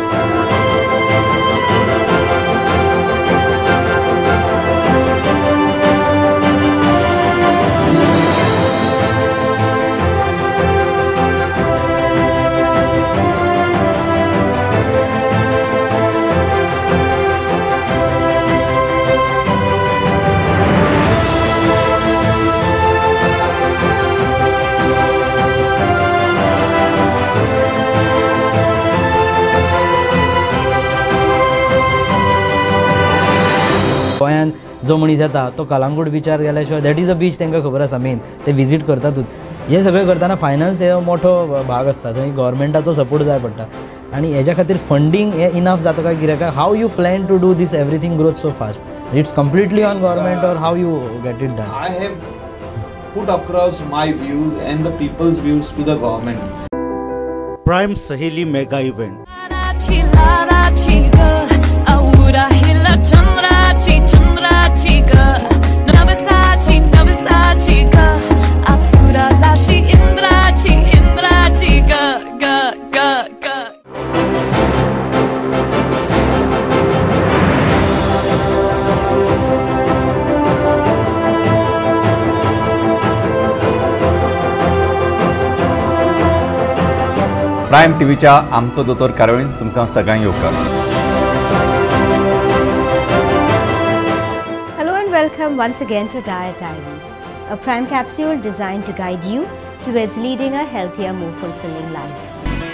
गोंयान जो मनीस येता तो कलांगूट बिचार गेल्या शिवाय दॅट इज अ बीच तांकां खबर आसा मेन ते विजीट करतातूच. हे सगळें करतना फायनान्स हे मोठो भाग आसता थंय गव्हर्मेंटाचो सपोर्ट जाय पडटा आनी हेज्या खातीर फंडींग हे इनफ जाता काय कित्याक how you plan to do this everything growth so fast it's completely on government or how you get it done. I have put across my views and the people's views to the government. Prime Saheli Mega Event. Prime टीव्हीच्या आमचो दोतोर कार्यावळीन तुमकां सगळ्यांक येवकार. Hello and welcome once again to Diet Diaries, a prime capsule designed to guide you towards leading a healthier, more fulfilling life.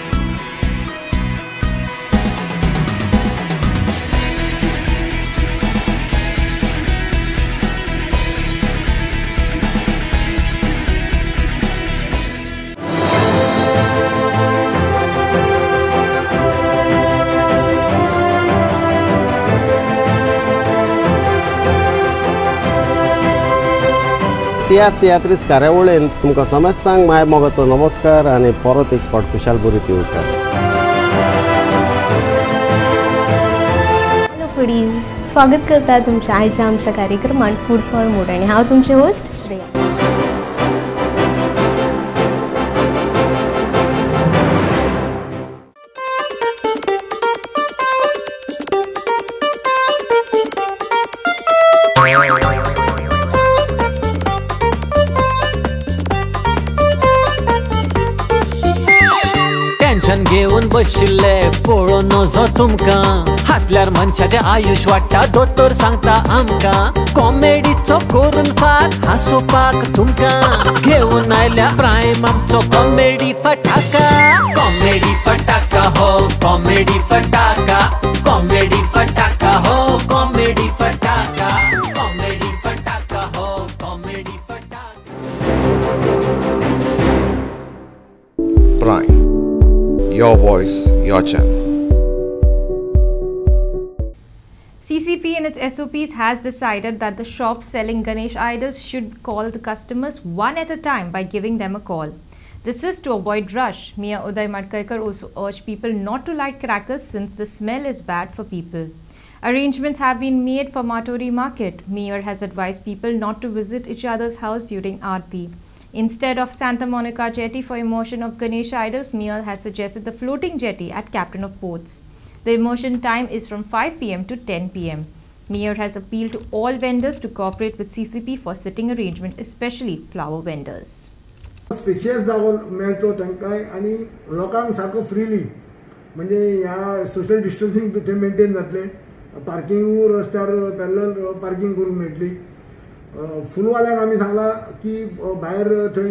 त्या तियात्रीस कार्यावळीन तुमकां समेस्तांक माय मोगाचो नमस्कार आनी परत एक फावट खुशाल बरी येवकार. हॅलो फूडीज, स्वागत करता तुमच्या आयच्या आमच्या कार्यक्रमात फूड फॉर मूड आणि हांव तुमचे होस्ट श्रेया. टेन्शन घेऊन बशिल्ले पळोवन नजो तुमकां हासल्यार मनशाचें आयुश वाडटा दोतोर सांगता आमकां कॉमेडीचो करून फाट हांसोवपाक तुमकां घेऊन आयल्या प्रायम आमचो कॉमेडी फटाका कॉमेडी फटाका हो कॉमेडी फटाका कॉमेडी फटाका हो कॉमेडी फटाका कॉमेडी फटाका हो कॉमेडी फटाका Prime. Your voice, your channel. C C P in its S O Ps has decided that the shops selling Ganesh idols should call the customers one at a time by giving them a call. This is to avoid rush. Mayor Uday Matkarkar also urged people not to light crackers since the smell is bad for people. Arrangements have been made for Matori market. Mayor has advised people not to visit each other's house during Aarti. Instead of Santa Monica jetty for immersion of Ganesh idols, Mayor has suggested the floating jetty at Captain of Ports. The immersion time is from five p m to ten p m Mayor has appealed to all vendors to cooperate with C C P for sitting arrangement, especially flower vendors. Spacious जागो मेळचो तांकां आनी लोकांक सारको freely म्हणजे ह्या social distancing थंय maintain जातलें पार्किंग रस्त्यार पॅरलल पार्किंग करूंक मेळटली फुलवाल्यांक आमी सांगलां की भायर थंय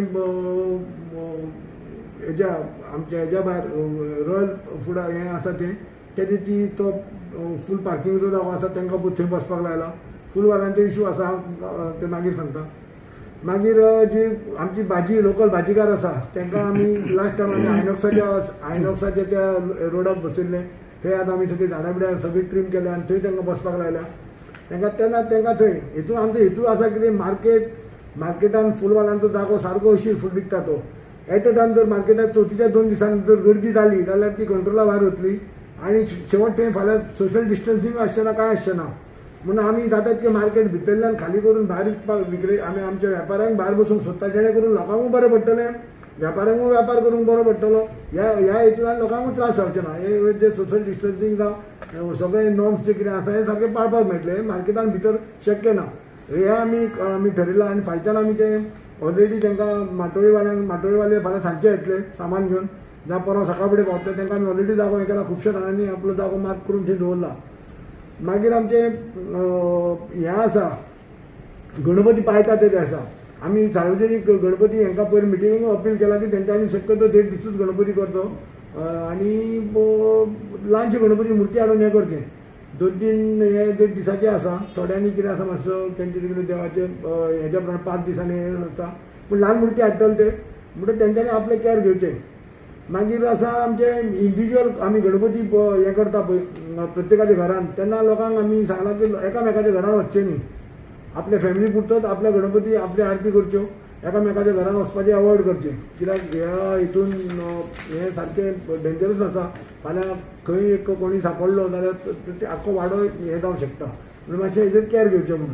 हेज्या आमच्या हेज्या भायर रॉयल फुडा हें आसा तें तेजे ती तो फूल पार्किंगचो जागो आसा तांकां थंय बसपाक लायला फुलवाल्यांचो इशू आसा ते मागीर सांगता मागीर जी आमची भाजी लोकल भाजीकार आसा तांकां आमी लास्ट टायम आमी आयनॉक्साच्या आयनॉक्साच्या त्या रोडाक बसयल्ले थंय आतां आमी सगळीं झाडां बिडां सगळी ट्रीम केल्या आनी थंय तांकां बसपाक लायल्या तांकां तेन्ना तांकां थंय हेतून आमचो हेतू आसा कितें मार्केट मार्केटान फुलवाल्यांचो जागो सारको अशी फूल विकता तो एट अ टायम जर मार्केटात चवथीच्या दोन दिसांनी जर गर्दी जाली जाल्यार ती कंट्रोला भायर वतली आनी शेवट थंय फाल्यां सोशल डिस्टन्सिंग आसचें ना कांय आसचें ना म्हणून आमी जाता तितकें मार्केट भितरल्यान खाली करून भायर विकपाक विक्रे आमी आमच्या वेपाऱ्यांक भायर बसूंक सोदता जेणे करून लोकांकूय बरें पडटलें व्यापाऱ्यांकूय वेपार करूंक बरो पडटलो ह्या ह्या हेतून लोकांकूय त्रास जावचे ना हे जे सोशल डिस्टन्सिंग जावं सगळे नॉर्म्स जे कितें आसा हे सारकें पाळपाक मेळटले मार्केटान भितर शक्य ना हे आमी आमी ठरयलां आनी फायच्यान आमी ते ऑलरेडी तांकां माटोळीवाल्यांक माटोळीवाले फाल्यां सांजचे येतले सामान घेवन जावं परवा सकाळ फुडें पावतले तांकां आमी ऑलरेडी जागो हें केला खुबश्या जाणांनी आपलो जागो मार्क करून थंय दवरला मागीर आमचे हें आसा गणपती पायता तें आसा आमी सार्वजनीक गणपती हांकां पयर मिटिंगेक अपील केला की तेंच्यांनी शक्यतो देड दिसूच गणपती करचो आनी ल्हानशी गणपती मुर्ती हाडून हें करचें दोन तीन हे देड दिसाचें आसा थोड्यांनी कितें आसा मातसो तेंचे कितें देवाचे हेज्या प्रमाणे पांच दिसांनी हें आसता पूण ल्हान मुर्ती हाडटले ते म्हणटकीर तेंच्यांनी आपलें कॅर घेवचें मागीर आसा आमचे इंडिविज्युअल आमी गणपती हें करता पळय प्रत्येकाच्या घरान तेन्ना लोकांक आमी सांगलां की एकामेकाच्या घरान वचचें न्ही आपल्या फॅमिली पुरतोच आपल्या गणपती आपली आरती करच्यो एकामेकाच्या घरान वचपाचें अवॉयड करचें कित्याक ह्या हितून हें सारकें डेंजरस आसा फाल्यां खंय एक कोणी सांपडलो जाल्यार आख्खो वाडो हें जावंक शकता म्हणून मातशें हेजेर कॅर घेवचें म्हणून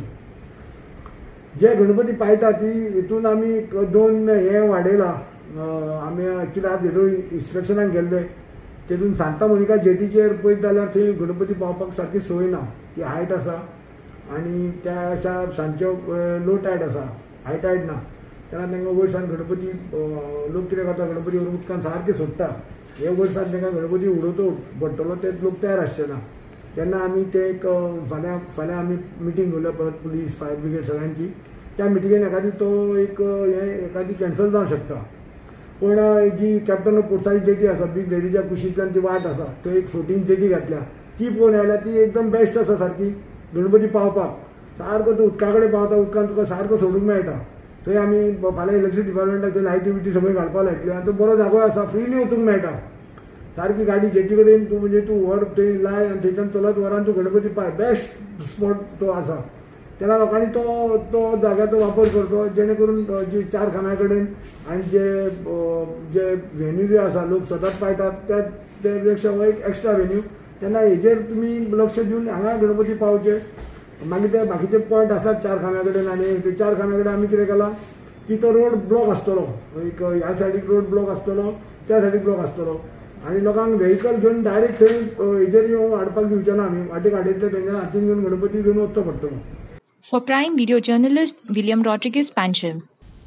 जे गणपती पायता ती हितून आमी दोन हें वाडयलां आमी एक्चुली आज हेतून इन्स्पेक्शनाक गेल्ले तेतून सांता मोनिका जेटीचेर पळयत जाल्यार थंय गणपती पावपाक सारकी सोय ना ती हायट आसा आनी त्या अशा सांजच्यो लो टायड आसा हाय टायड ना तेन्ना तांकां वयरसान गणपती लोक कितें करता गणपती व्हरून उदकान सारके सोडटा हे वयरसान तांकां गणपती उडोवचो पडटलो ते लोक तयार आसचे ना तेन्ना आमी ते एक फाल्यां फाल्यां आमी मिटींग दवरल्या परत पुलीस फायर ब्रिगेड सगळ्यांची त्या मिटिंगेन एखादी तो एक हे एखादी कॅन्सल जावंक शकता पूण जी कॅप्टन ऑफ पोर्ट्साची जेटी आसा बीग लेडीच्या कुशींतल्यान ती वाट आसा थंय एक फ्लोटींग जेटी घातल्या ती पळोवन आयल्या ती एकदम बेस्ट आसा सारकी गणपती पावपाक सारको तो उदका कडेन पावता उदकान तुका सारको सोडूंक मेळटा थंय आमी फाल्यां इलेक्ट्रिसिटी डिपार्टमेंटाक लायटी बिटी सगळ्यो घालपाक लायतल्यो आनी तो बरो जागो आसा फ्रिली वचूंक मेळटा सारकी गाडी जेटी कडेन तूं म्हणजे तूं व्हर थंय लाय आनी थंयच्यान चलत व्हरान तूं गणपती पाय बेस्ट स्पॉट तो आसा तेन्ना लोकांनी तो तो जाग्याचो वापर करचो जेणे करून जी चार खांब्या कडेन आनी जे जे व्हेन्यू जे आसा लोक सतत पायतात त्या ते पेक्षा हो एक एक्स्ट्रा व्हेन्यू तेन्ना हेजेर तुमी लक्ष दिवन हांगा गणपती पावचे मागीर ते बाकीचे पॉयंट आसात चार खांब्या कडेन आनी ते चार खांब्या कडेन आमी कितें केलां की तो रोड ब्लॉक आसतलो एक ह्या सायडीक रोड ब्लॉक आसतलो त्या सायडीक ब्लॉक आसतलो आनी लोकांक व्हेकल घेवन डायरेक्ट थंय हेजेर येवन हाडपाक दिवचे ना आमी वाटेक हाडयतले तेंच्यानी हातीन घेवन गणपती घेवन वचचो पडटलो. For Prime video journalist William Rodriguez Pancham.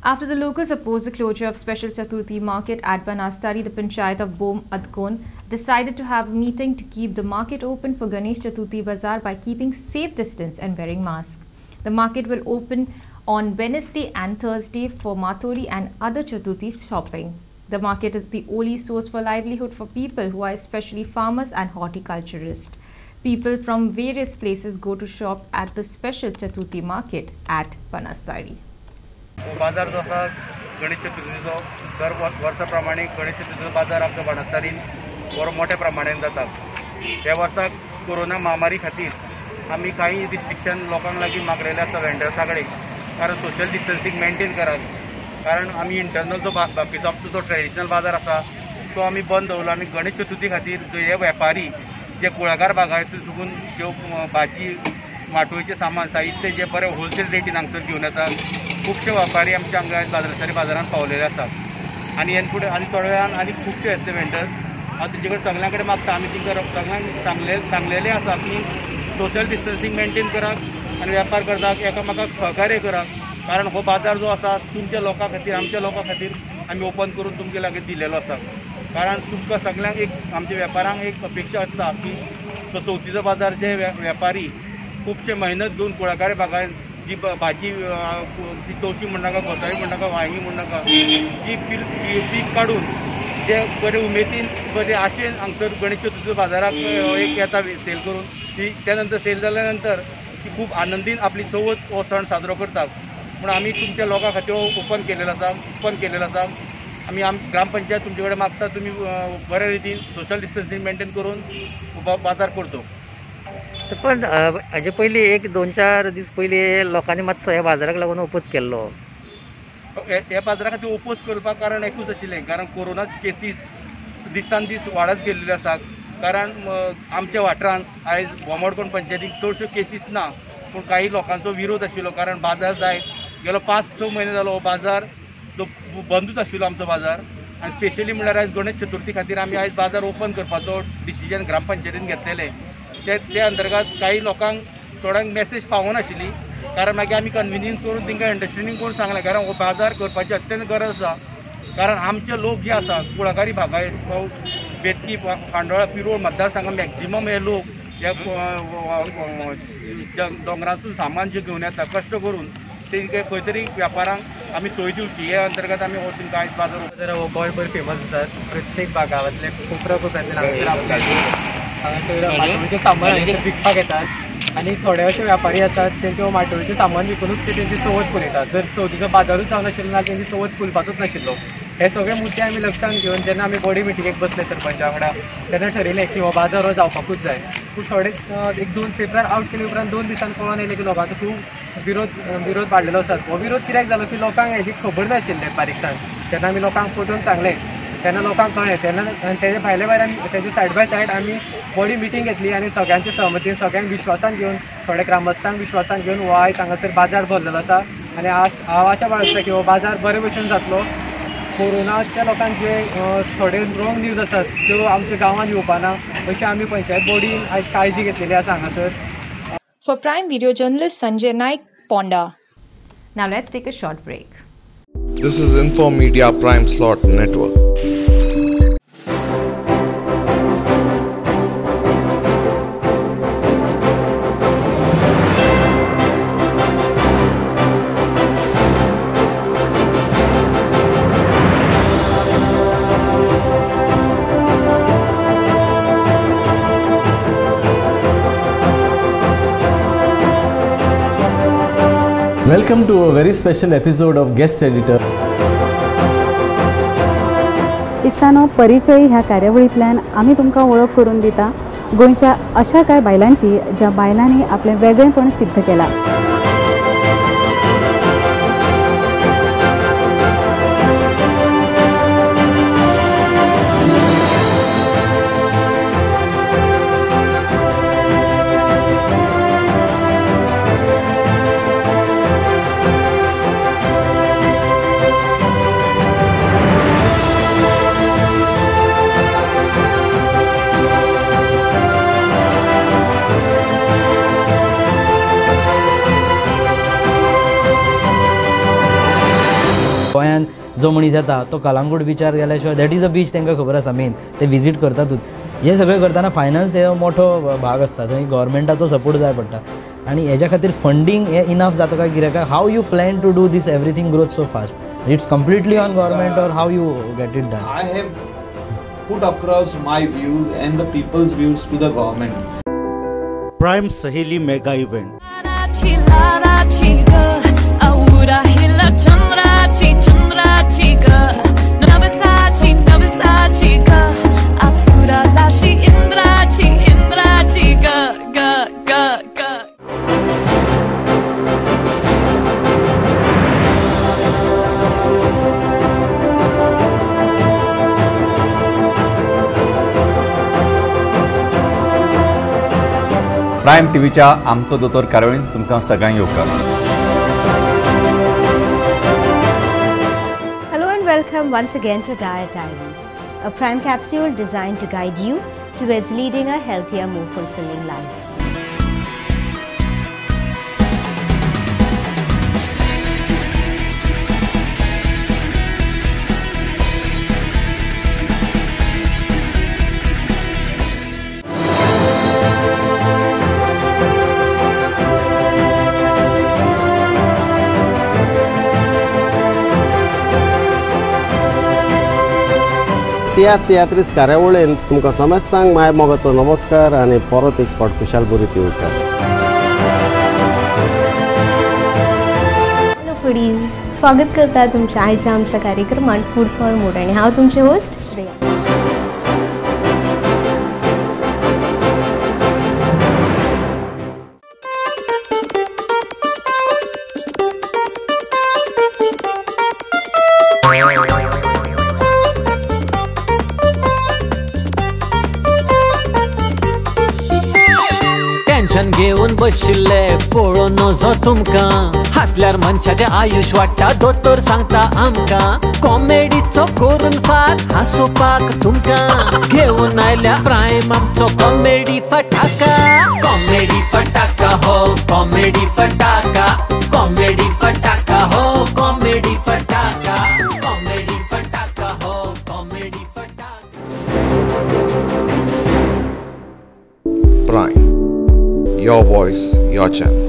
After the locals opposed the closure of special Chaturthi market at Banastari, the Panchayat of Bom Adkon decided to have a meeting to keep the market open for Ganesh Chaturthi Bazaar by keeping safe distance and wearing masks. The market will open on Wednesday and Thursday for Mathori and other Chaturthi shopping. The market is the only source for livelihood for people who are especially farmers and horticulturists. People from various places go to shop at the special Chaturthi market at Banastari. बाजार जो आसा गणेश चतुर्थीचो दर वर्साप्रमाणे गणेश चतुर्थीचो बाजार आमच्या बाणस्तारीन बरो मोठ्या प्रमाणान जाता. ह्या वर्साक कोरोना महामारी खातीर आमी काही रिस्ट्रिक्शन लोकांक लागीं मागलेले आसा वेंडर्सा कडेन, कारण सोशल डिस्टन्सिंग मेंटेन करात. कारण आमी इंटरनल जो बाकीचो आमचो जो ट्रेडिशनल बाजार आसा तो आमी बंद दवरलो आनी गणेश चतुर्थी खातीर जो हे वेपारी जे कुळागर बागायतून सुकून ज्यो भाजी माटोळीचें सामान साहित्य जे बरे होलसेल रेटीन हांगसर घेवन येतात, खुबशे वेपारी आमच्या हांगा बाजारांतल्या बाजारांत पावलेले आसात. आनी हे फुडें आनी थोड्या वेळान आनी खुबशे येतले वेंडर्स हांव तेजे कडेन सगळ्यां कडेन मागता, आमी तांकां सगळ्यांक सांगले सांगलेलें आसा की सोशल डिस्टन्सिंग मेंटेन करात आनी वेपार करतात एकामेकाक सहकार्य करात. कारण हो बाजार जो आसा तुमच्या लोकां खातीर आमच्या लोकां खातीर आमी ओपन करून तुमचे लागीं दिलेलो आसा. कारण तुमकां सगळ्यांक एक आमच्या वेपारांक एक अपेक्षा आसता की तो चवथीचो बाजार जे वेपारी खुबशे मेहनत घेवन कुळागर बागायत जी भाजी ती तवशी म्हणनाका घोसाळी म्हणनाका वांयगी म्हणनाका जी पीक काडून जे बरे उमेदीन बरे आशेन हांगसर गणेश चतुर्थी बाजाराक एक येता सेल करून ती त्या नंतर सेल जाल्या नंतर ती खूब आनंदीन आपली चवथ हो सण साजरो करतात. म्हणून आमी तुमच्या लोकां खातीर ओपन केलेलो आसा ओपन केलेलो आसा आमी आम ग्रामपंचायत तुमचे कडेन मागता तुमी बऱ्या रितीन सोशल डिस्टन्सिंग मेंटेन करून बाजार करतो. पण हाजे पयलीं एक दोन चार दीस पयलीं लोकांनी मातसो ह्या बाजाराक लागून ओपोज केल्लो. ह्या बाजारा खातीर ओपोज करपाक कारण एकूच आशिल्लें, कारण कोरोना केसीस दिसान दीस वाडत गेल्ले आसात. कारण आमच्या वाठारांत आयज बोमोडकोण पंचायतीक चडश्यो केसीस ना, पूण काही लोकांचो विरोध आशिल्लो. कारण बाजार जाय गेलो पांच स म्हयने जालो हो बाजार जो बंदूच आशिल्लो आमचो बाजार. आनी स्पेशली म्हणल्यार आयज गणेश चतुर्थी खातीर आमी आयज बाजार ओपन करपाचो डिसिजन ग्रामपंचायतीन घेतलेले. ते ते अंतर्गत काही लोकांक थोड्यांक मेसेज पावनाशिल्ली, कारण मागीर आमी कन्विनियन्स करून तांकां अंडरस्टँडींग करून सांगलें. कारण हो बाजार करपाची अत्यंत गरज आसा. कारण आमचे लोक जे आसा कुळागरी भागायत बेतकी खांडोळा पिरोळ मतदारसंघात मॅक्झिमम हे लोक ह्या दोंगरांसून सामान जे घेवन येता कश्ट करून ते खंय तरी व्यापारांक आमी सोय दिवची. हे अंतर्गत आमी हो तांकां आयज बाजार हो गोंयभर फेमस आसात. प्रत्येक भागांतले कोपरा कोपऱ्यांतले हांगासर आपल्या हांगासर माटोळीचें सामान हांगासर विकपाक येतात आनी थोडे अशे व्यापारी आसात तेंचे माटोळीचें सामान विकूनच ते तेंची चवथ फुलयतात. जर चवथीचो बाजारूच जावं नाशिल्लो ना तेंची चवथ फुलपाचोच नाशिल्लो. हे सगळे मुद्दे आमी लक्षांत घेवन जेन्ना आमी बॉडी मिटिंगेक बसले सरपंचा वांगडा तेन्ना ठरयलें की हो बाजार हो जावपाकूच जाय. पूण थोडे एक दोन पेपरार आउट केले उपरांत दोन दिसान कळोन येयलें की लोकांचो खूब विरोध विरोध वाडलेलो आसा. हो विरोध कित्याक जालो की लोकांक हेजी खबर नाशिल्लें बारीकसाण. जेन्ना आमी लोकांक पटोवन सांगलें तेन्ना लोकांक कळ्ळें. तेन्ना तेजे भायले भायर आमी तेजे सायड बाय सायड आमी बॉडी मिटींग घेतली आनी सगळ्यांचे सहमतीन सगळ्यांक विश्वासान घेवन थोड्या ग्रामस्थांक विश्वासान घेवन हो आयज हांगासर बाजार भरलेलो आसा. आनी हांव आशा बाळगता की हो बाजार बरे भशेन जातलो. कोरोनाच्या लोकांक जे थोडे रॉंग न्यूज आसात त्यो आमच्या गांवांत येवपाना अशी आमी पंचायत बॉडीन आयज काळजी घेतलेली आसा हांगासर. For Prime video journalist Sanjay Naik, Ponda. Now let's take a short break. This is Info Media Prime Slot Network. Welcome to a very special episode of Guest Editor. इश्टानो, परिचय ह्या कार्यावळींतल्यान आमी तुमकां वळख करून दिता गोंयच्या अशा कांय बायलांची ज्या बायलांनी आपलें वेगळेपण सिद्ध केलां. जो मनीस येता तो कलांगूट बिचार गेल्या शिवाय दॅट इज अ बीच तांकां खबर आसा मेन ते विजीट करतातूच. हे सगळें करतना फायनान्स हे मोठो भाग आसता, थंय गव्हर्मेंटाचो सपोर्ट जाय पडटा आनी हेज्या खातीर फंडींग हे इनफ जाता काय कित्याक how you plan to do this everything growth so fast? It's completely on government or how you get it done? I have put across my views and the people's views to the government. Prime Saheli Mega Event. Prime टीव्हीच्या आमचो दोतोर कार्यावळीन तुमकां सगळ्यांक येवकार. Hello and welcome once again to Diet Diaries, a prime capsule designed to guide you towards leading a healthier, more fulfilling life. Tiatr तियात्रीस कार्यावळीन तुमकां समेस्तांक माय मोगाचो नमस्कार आनी परत एक फावट खुशाल बरी येवकार. हॅलो फूडीज, स्वागत करता तुमच्या आयच्या आमच्या कार्यक्रमात फूड फॉर मूड आणि हांव तुमचे होस्ट श्रेया. टेन्शन घेऊन बशिल्ले पळोवन नजो तुमकां, हासल्यार मनशाचें आयुश्य वाडटा दोतोर सांगता आमकां. कॉमेडीचो करून फाट हांसोवपाक तुमकां घेऊन आयल्या प्रायम आमचो कॉमेडी फटाका. कॉमेडी फटाका हो कॉमेडी फटाका, कॉमेडी फटाका हो कॉमेडी फटाका, कॉमेडी फटाका हो कॉमेडी फटाका. Prime. Your voice, your channel.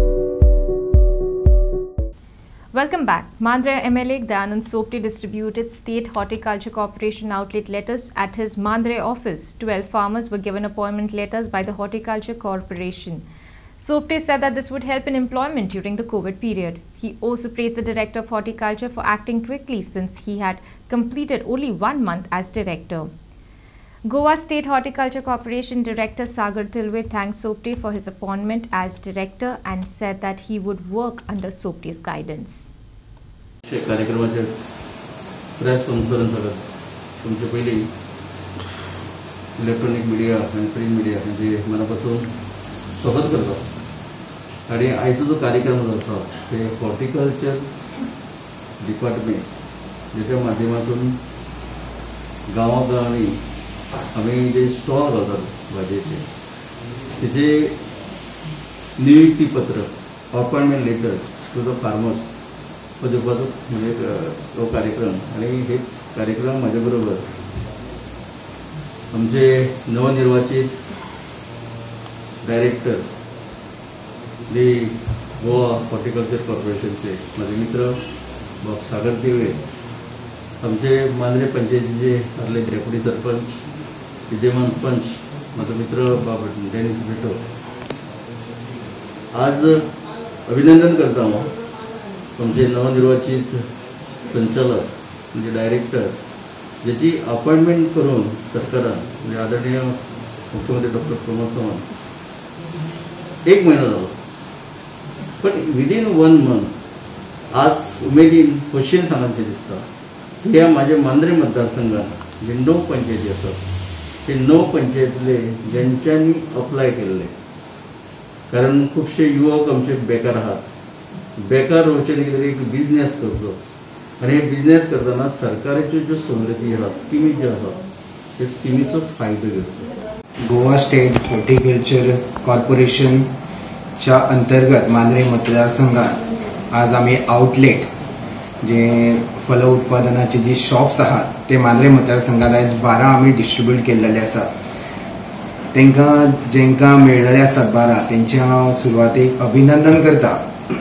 Welcome back. Mandrya M L A Dayanand Sopte distributed State Horticulture Corporation outlet letters at his Mandrya office. twelve farmers were given appointment letters by the Horticulture Corporation. Sopte said that this would help in employment during the COVID period. He also praised the Director of Horticulture for acting quickly since he had completed only one month as Director. Goa State Horticulture Corporation Director Sagar Thilwe thanked Sopte for his appointment as Director and said that he would work under Sopte's guidance. कार्यक्रमाचे press conference तुमचे पयली electronic media आणि print media म्हणजे मनापासून स्वागत करता. आणि आयचो जो कार्यक्रम जो आसा ते हॉर्टिकल्चर डिपार्टमेंट ज्याच्या माध्यमातून गांवागांवी आम्ही जे स्टॉल घालतात भाजयेचे तेजे नियुक्ती पत्र appointment letter to the farmers हो दिवपाचो म्हणजे तो कार्यक्रम. आणि हे कार्यक्रम माझ्या बरोबर आमचे नवनिर्वाचित डायरेक्टर दी गोवा हॉर्टिकल्चर कॉर्पोरेशनचे माझे मित्र बाब सागर तिवळे, आमचे मांद्रे पंचायतीचे आदले डेप्युटी सरपंच विद्यमान पंच माझा मित्र बाबा डेनिस भेटो. आज अभिनंदन करता हांव आमचे नवनिर्वाचित संचालक म्हणजे डायरेक्टर ज्याची अपॉइंटमेंट करून सरकारान म्हणजे आदरणीय मुख्यमंत्री डॉक्टर प्रमोद सावंत एक महिना जालो. पण विदीन वन मंथ आज उमेदीन खोशयेन सांगचे दिसता की ह्या माझ्या मांद्रे मतदारसंघात जे णव पंचायती आसात ते णव पंचायतीतले ज्यांच्यांनी अप्लाय केल्ले, कारण खुबशे युवक आमचे बेकार आहात. बेकार रावचे कितें तरी एक बिझनेस करचो आणि हे बिझनेस करतना सरकाराच्यो ज्यो सवलती आसात स्किमी ज्यो आसात त्या स्किमीचो फायदो घेवचो. गोवा स्टेट हॉर्टिकल्चर कॉर्पोरेशनच्या अंतर्गत मांद्रे मतदारसंघात आज आम्ही आउटलेट जे फल उत्पादनाचे जी शॉप्स आहात ते मांद्रे मतदारसंघात आयज बारा आमी डिस्ट्रीब्यूट केल्लेले आसात. तांकां जेंकां मेळ्ळेले आसात बारा तेंचे हांव सुरवातेक अभिनंदन करता.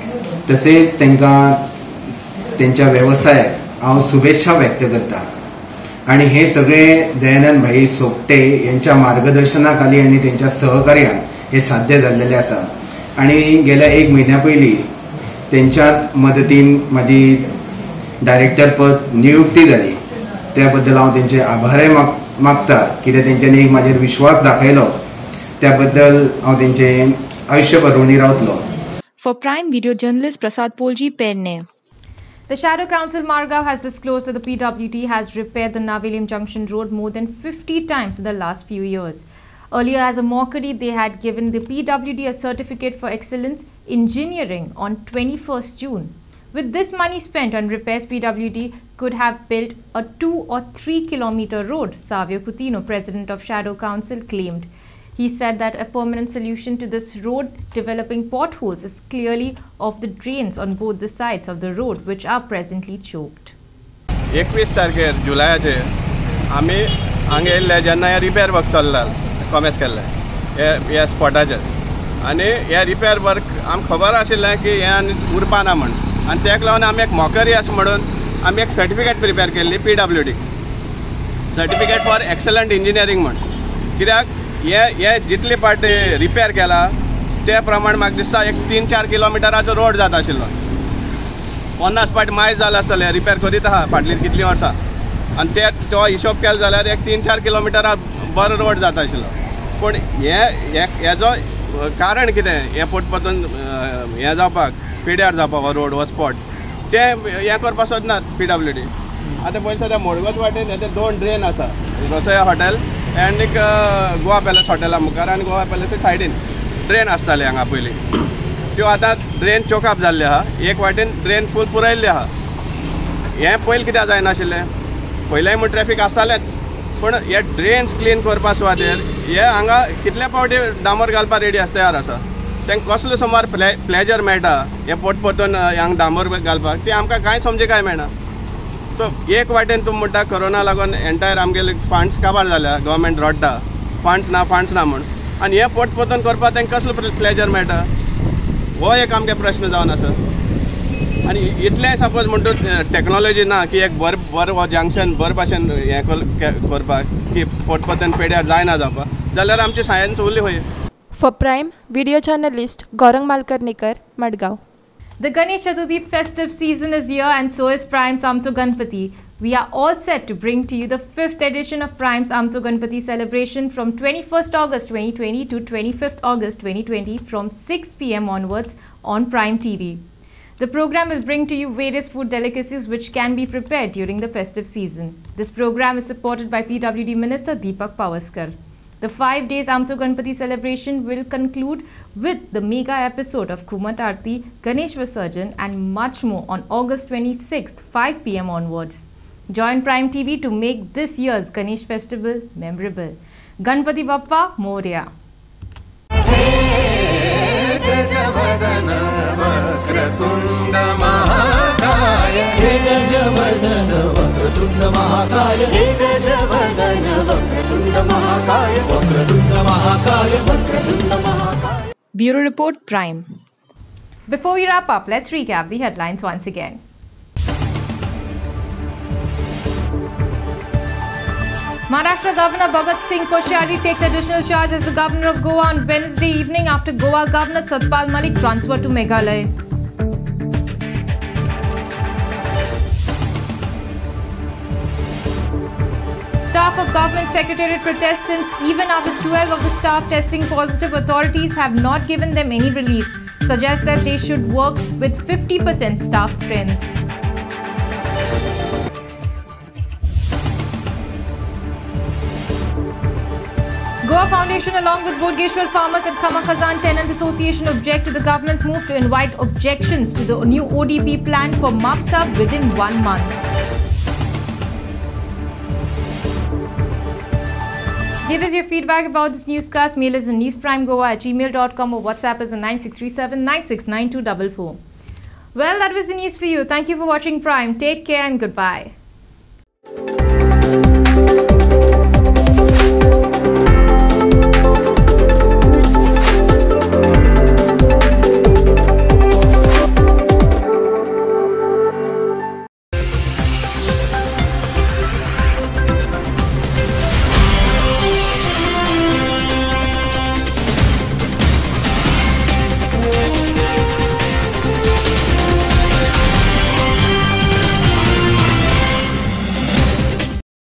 तसेच तांकां तेंच्या वेवसायाक हांव शुभेच्छा व्यक्त करता. आणि हे सगळे दयानंद भाई सोपटे यांच्या मार्गदर्शना खाली आणि त्यांच्या सहकार्यान हे साध्य झालेले आसा. आणि गेल्या एक महिन्या पयलीं त्यांच्यात मदतीन माझी डायरेक्टर पद नियुक्ती जाली. त्या बद्दल हांव तेंचे आभारय मागता कित्याक तेंच्यांनी एक म्हाजेर विश्वास दाखयलो. त्या बद्दल हांव तेंचे आयुष्यभर ऋणी रावतलो. For Prime video journalist Prasad Polji, Perne. The Shadow Council Margao has disclosed that the P W D has repaired the Navilliam Junction Road more than fifty times in the last few years. Earlier, as a mockery, they had given the P W D a certificate for excellence engineering on twenty-first June. With this money spent on repairs, P W D could have built a two or three kilometer road, Savio Coutinho, president of Shadow Council, claimed. He said that a permanent solution to this road developing potholes is clearly of the drains on both the sides of the road, which are presently choked. एकवीस तारखेर जुलायाचे आमी हांगा येयल्ले जेन्ना हे repair work चल्ला कॉमेस केल्ले हे ह्या स्पॉटाचेर आनी हे रिपेर वर्क आमकां खबर आशिल्लें की हे आनी उरपाना म्हण आनी तेका लागून आमी एक मॉकरी आसा म्हणून आमी एक सर्टिफिकेट प्रिपेर केल्ली P W D certificate for excellent engineering म्हण. कित्याक हे हे जितले पार्ट रिपेर केला ते प्रमाण म्हाका दिसता एक तीन चार किलोमिटराचो रोड जाता आशिल्लो. पन्नास पाट मायज जाले आसतले रिपेर करीत आहा फाटली कितलीं वर्सां आनी ते तो हिशोब केलो जाल्यार एक तीन चार किलोमिटरा बरो रोड जाता आशिल्लो. पूण हे हेजो कारण कितें हें पोटपतून हें जावपाक पिड्यार जावपाक हो रोड हो स्पॉट ते हें करपाक सोदनात पी डब्ल्यू डी. आतां पयलीं सद्या मोडगत वाटेन हे दोन ड्रेन आसा रोसया हॉटेल एंड एक गोवा पॅलेस हॉटेला मुखार आनी गोवा पॅलेस सायडीन ड्रेन आसताले हांगा पयलीं त्यो आतां ड्रेन चोकअप जाल्ले आहा. एक वाटेन ड्रेन फूल पुरायल्ले आहा. हें पयलीं कित्याक जायनाशिल्लें पयलेंय म्हूण ट्रॅफिक आसतालेंच पूण हे ड्रेन्स क्लीन करपा सुवातेर हे हांगा कितले फावटी डांबर घालपा रेडी तयार आसा. तांकां कसलो सुमार प्ले प्लेजर मेळटा हे पोट पोतून हांगा डांबर घालपाक ते आमकां कांय समजे काय मेळना. सो एक वाटेन तूं म्हणटा कोरोना लागून एंटायर आमगेले फंड्स काबार जाल्या गव्हर्मेंट रडटा फंड्स ना फंड्स ना म्हूण आनी हे पोट पोतून करपाक तांकां कसलो प्लेजर मेळटा हो एक आमगे प्रश्न जावन आसा. आनी इतलें सपोज म्हणटा टॅक्नोलॉजी ना की एक बर बरो हो जंक्शन बरे भाशेन हें करपाक की पोट पोतून पेड्यार जायना जावपाक जाल्यार आमची सायन्स उरली खंय. For prime video journalist Gaurang Malkarnikar, Madgaon. The Ganesh Chaturthi festive season is here and so is Prime's Amso Ganpati. We are all set to bring to you the fifth edition of Prime's Amso Ganpati celebration from twenty-first August twenty twenty to twenty-fifth August twenty twenty from six p m onwards on Prime T V. The program will bring to you various food delicacies which can be prepared during the festive season. This program is supported by P W D Minister Deepak Pavaskar. The five days Amso Ganpati celebration will conclude with the mega episode of Kumat Aarti, Ganesh Visarjan and much more on August twenty-sixth, five p m onwards. Join Prime T V to make this year's Ganesh festival memorable. Ganpati Bappa Moria. Bureau Report Prime. Before we wrap up, let's recap the headlines once again. Maharashtra Governor Bhagat Singh Koshyari takes additional charge as the Governor of Goa on Wednesday evening after Goa Governor Satpal Malik transferred to Meghalaya. Staff of Government Secretariat protests since even after twelve of the staff testing positive, authorities have not given them any relief, suggest that they should work with fifty percent staff strength. Goa Foundation along with Bodgeshwar Farmers and Kama Khazan Tenant Association object to the government's move to invite objections to the new O D P plan for MAPSA within one month. Give us your feedback about this newscast. Mail us on newsprimegoa at gmail dot com or WhatsApp us on nine six three seven nine six nine two four four. Well, that was the news for you. Thank you for watching Prime. Take care and goodbye.